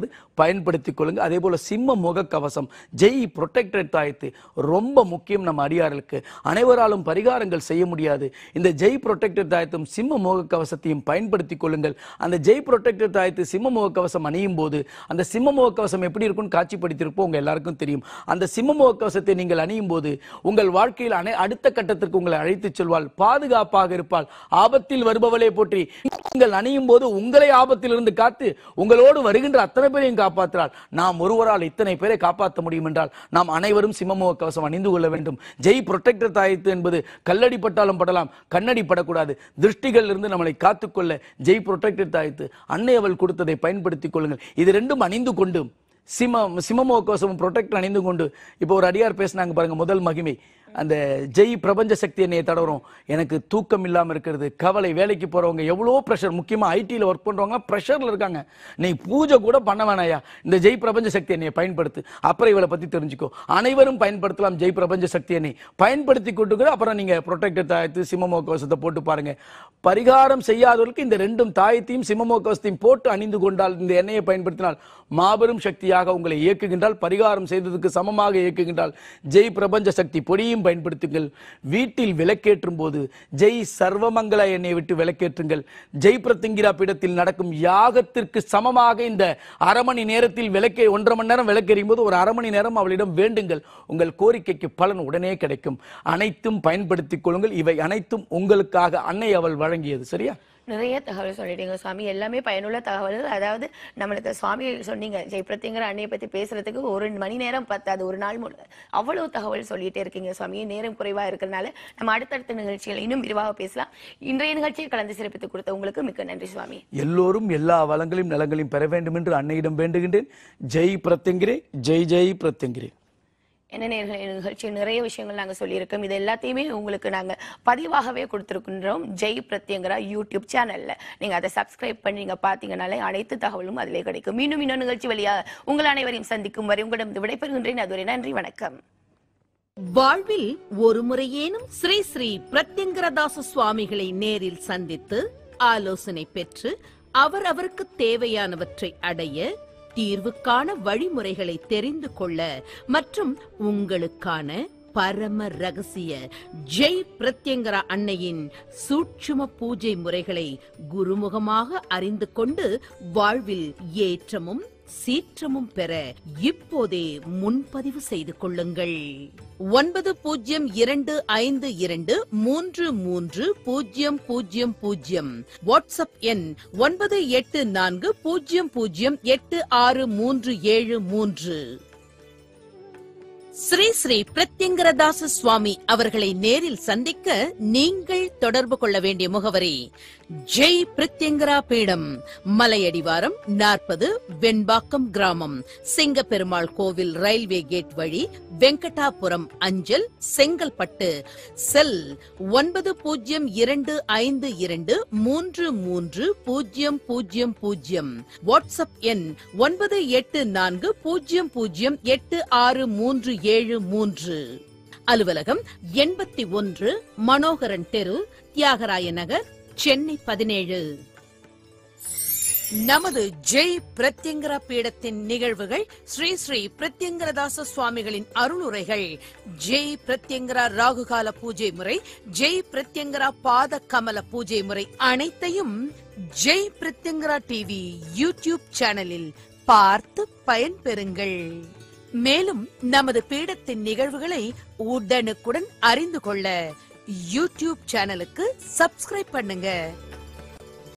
பயன்படுத்திக் கொள்ளுங்க. அதே போல சிம்ம முக கவசம் ஜெய் புரொடெக்டட் தாயத்து ரொம்ப முக்கியம். நம்ம அடியார்களுக்கு அனைவராலும் பரிகாரங்கள் செய்ய முடியாது. இந்த ஜெய் புரொடெக்டட் தாயத்தும் சிம்ம முக கவசத்தையும் பயன்படுத்திக் கொள்ளுங்கள். அந்த ஜெய் புரொடெக்டட் தாயத்து சிம்ம முக கவசம் அணியும் போது அந்த சிம்ம முக கவசம் எப்படி இருக்கும்னு காட்சிப்படுத்தியிருப்போம், உங்க எல்லாருக்கும் தெரியும். அந்த சிம்ம முக கவசத்தை நீங்கள் அணியும் போது உங்கள் வாழ்க்கையில் அடுத்த கட்டத்திற்கு உங்களை அழைத்துச் செல்வாள், பாதுகாப்பாக இருப்பாள். ஆபத்தில் வருபவளே போற்றி நீங்கள் அணியும் போது உங்களை ஆபத்திலிருந்து காத்து உங்களோடு வருகின்ற அத்தனை பேரையும் காப்பாற்றுறாள். நாம் ஒருவரால் இத்தனை பேரை காப்பாற்ற முடியும் என்றால் நாம் அனைவரும் சிம்மமுக கவசம் அணிந்து கொள்ள வேண்டும். ஜெய் புரொடெக்டர் தாயத்து என்பது கல்லடி பட்டாலும் படலாம், கண்ணடி படக்கூடாது. திருஷ்டிகள் இருந்து நம்மளை காத்துக்கொள்ள ஜெய் புரொடெக்டர் தாயத்து அன்னை அவள் கொடுத்ததை பயன்படுத்திக் கொள்ளுங்கள். இது ரெண்டும் அணிந்து கொண்டு சிம்மமுக கவசம் புரொடெக்டர் அணிந்து கொண்டு இப்போ ஒரு அடியார் பேசினாங்க பாருங்க, முதல் மகிமை அந்த ஜெய் பிரபஞ்ச சக்தி என்னையை தடவரும், எனக்கு தூக்கம் இல்லாமல் இருக்கிறது, கவலை, வேலைக்கு போறவங்க எவ்வளோ ப்ரெஷர், முக்கியமாக ஐடியில் ஒர்க் பண்றவங்க ப்ரெஷர்ல இருக்காங்க, நீ பூஜை கூட பண்ண வேணாயா, இந்த ஜெய் பிரபஞ்ச சக்தி என்னையை பயன்படுத்து, அப்புறம் இவளை பத்தி தெரிஞ்சுக்கோ. அனைவரும் பயன்படுத்தலாம் ஜெய் பிரபஞ்ச சக்தி என்னை பயன்படுத்தி கொண்டு அப்புறம் நீங்க புரொடெக்டர் தாயத்து சிம்மமுக கவசத்தை போட்டு பாருங்க. பரிகாரம் செய்யாதவர்களுக்கு இந்த ரெண்டும் தாயத்தையும் சிம்மமுக கவசத்தையும் போட்டு அணிந்து கொண்டால், இந்த எண்ணெயை பயன்படுத்தினால் மாபெரும் சக்தியாக உங்களை இயக்குகின்றால், பரிகாரம் செய்ததுக்கு சமமாக இயக்குகின்றால். ஜெய் பிரபஞ்ச சக்தி பொடியும் பயன்படுத்துங்கள். வீட்டில் விளக்கேற்றும் போது ஜெய் சர்வமங்கல எண்ணெயை விட்டு விளக்கேற்றுங்கள். ஜெய் பிரத்யங்கிரா பீடத்தில் நடக்கும் யாகத்திற்கு சமமாக இந்த அரை மணி நேரத்தில் 1.5 மணி நேரம் விளக்கெறியும் போது ஒரு 1/2 மணி நேரம் அவளிடம் வேண்டுங்கள். உங்கள் கோரிக்கைக்கு பலன் உடனே கிடைக்கும். அனைத்தும் பயன்படுத்திக் கொள்ளுங்கள். இவை அனைத்தும் உங்களுக்காக அன்னை அவள் வழங்கியது. சரியா? நிறைய தகவல் சொல்லிட்டீங்க சுவாமி, எல்லாமே பயனுள்ள தகவல்கள். அதாவது நம்மளுக்கு சுவாமி சொன்னீங்க ஜெய் பிரத்யங்கிற அன்னையை பத்தி பேசுறதுக்கு 1 மணி நேரம் பத்தாது, ஒரு நாள் அவ்வளவு தகவல் சொல்லிட்டே இருக்கீங்க சுவாமி. நேரம் குறைவா இருக்கிறதுனால நம்ம அடுத்தடுத்த நிகழ்ச்சிகள் இன்னும் விரிவாக பேசலாம். இன்றைய நிகழ்ச்சியை கலந்து சிறப்பித்து கொடுத்த உங்களுக்கு மிக்க நன்றி சுவாமி. எல்லோரும் எல்லா வளங்களையும் நலங்களையும் பெற வேண்டும் என்று அன்னையிடம் வேண்டுகின்றேன். ஜெய் பிரத்யங்கிரே, ஜெய் ஜெய் பிரத்யங்கிரே. என்ன நிகழ்ச்சியில் நிறைய விஷயங்கள் நாங்கள் சொல்லியிருக்கோம். இது எல்லாத்தையுமே உங்களுக்கு நாங்கள் பதிவாகவே கொடுத்துருக்கின்றோம் ஜெய் பிரத்யங்கிரா யூடியூப் சேனல்ல. நீங்க அதை சப்ஸ்கிரைப் பண்ணி நீங்க பாத்தீங்கன்னாலே அனைத்து தகவலும் அதிலே கிடைக்கும். மீண்டும் இன்னொரு நிகழ்ச்சி வழியாக உங்கள் அனைவரையும் சந்திக்கும் வரை உங்களிடம் விடைபெறுகின்றேன். அதுவரை நன்றி, வணக்கம். வாழ்வில் ஒரு முறையேனும் ஸ்ரீ ஸ்ரீ பிரத்யங்கிரதாச சுவாமிகளை நேரில் சந்தித்து ஆலோசனை பெற்று அவருக்கு தேவையானவற்றை அடைய, தீர்வுக்கான வழிமுறைகளை தெரிந்து கொள்ள மற்றும் உங்களுக்கான பரம ரகசிய ஜெய் பிரத்யங்கிரா அன்னையின் சூட்சும பூஜை முறைகளை குருமுகமாக அறிந்து கொண்டு வாழ்வில் ஏற்றமும் சீற்றமும் பெற இப்போதே முன்பதிவு செய்து கொள்ளுங்கள். 9025233000 வாட்ஸ்அப் எண் 9840086373. ஸ்ரீ ஸ்ரீ பிரத்யங்கிரதாச சுவாமி அவர்களை நேரில் சந்திக்க நீங்கள் தொடர்பு கொள்ள வேண்டிய முகவரி ஜெய் பிரத்யங்கிரா பீடம், மலையடிவாரம் 40, வெண்பாக்கம் கிராமம், சிங்கப்பெருமாள் கோவில் ரயில்வே கேட் வழி, வெங்கடாபுரம் அஞ்சல், செங்கல்பட்டு. செல் 9025233000. வாட்ஸ்அப் எண் 9840086373. அலுவலகம் 81 மனோகரன் தெரு, தியாகராய நகர், சென்னை 17. நமது ஜெய் பிரத்யங்கிரா பீடத்தின் நிகழ்வுகள், ஸ்ரீ ஸ்ரீ பிரத்யங்கிரதாச சுவாமிகளின் அருளுரைகள், ஜெய் பிரத்யங்கிரா ராகுகால பூஜை முறை, ஜெய் பிரத்யங்கிரா பாத கமல பூஜை முறை அனைத்தையும் ஜெய் பிரத்யங்கிரா டிவி யூடியூப் சேனலில் பார்த்து பயன்பெறுங்கள். மேலும் நமது பீடத்தின் நிகழ்வுகளை உடனுக்குடன் அறிந்து கொள்ள யூடியூப் சேனலுக்கு சப்ஸ்கிரைப் பண்ணுங்க.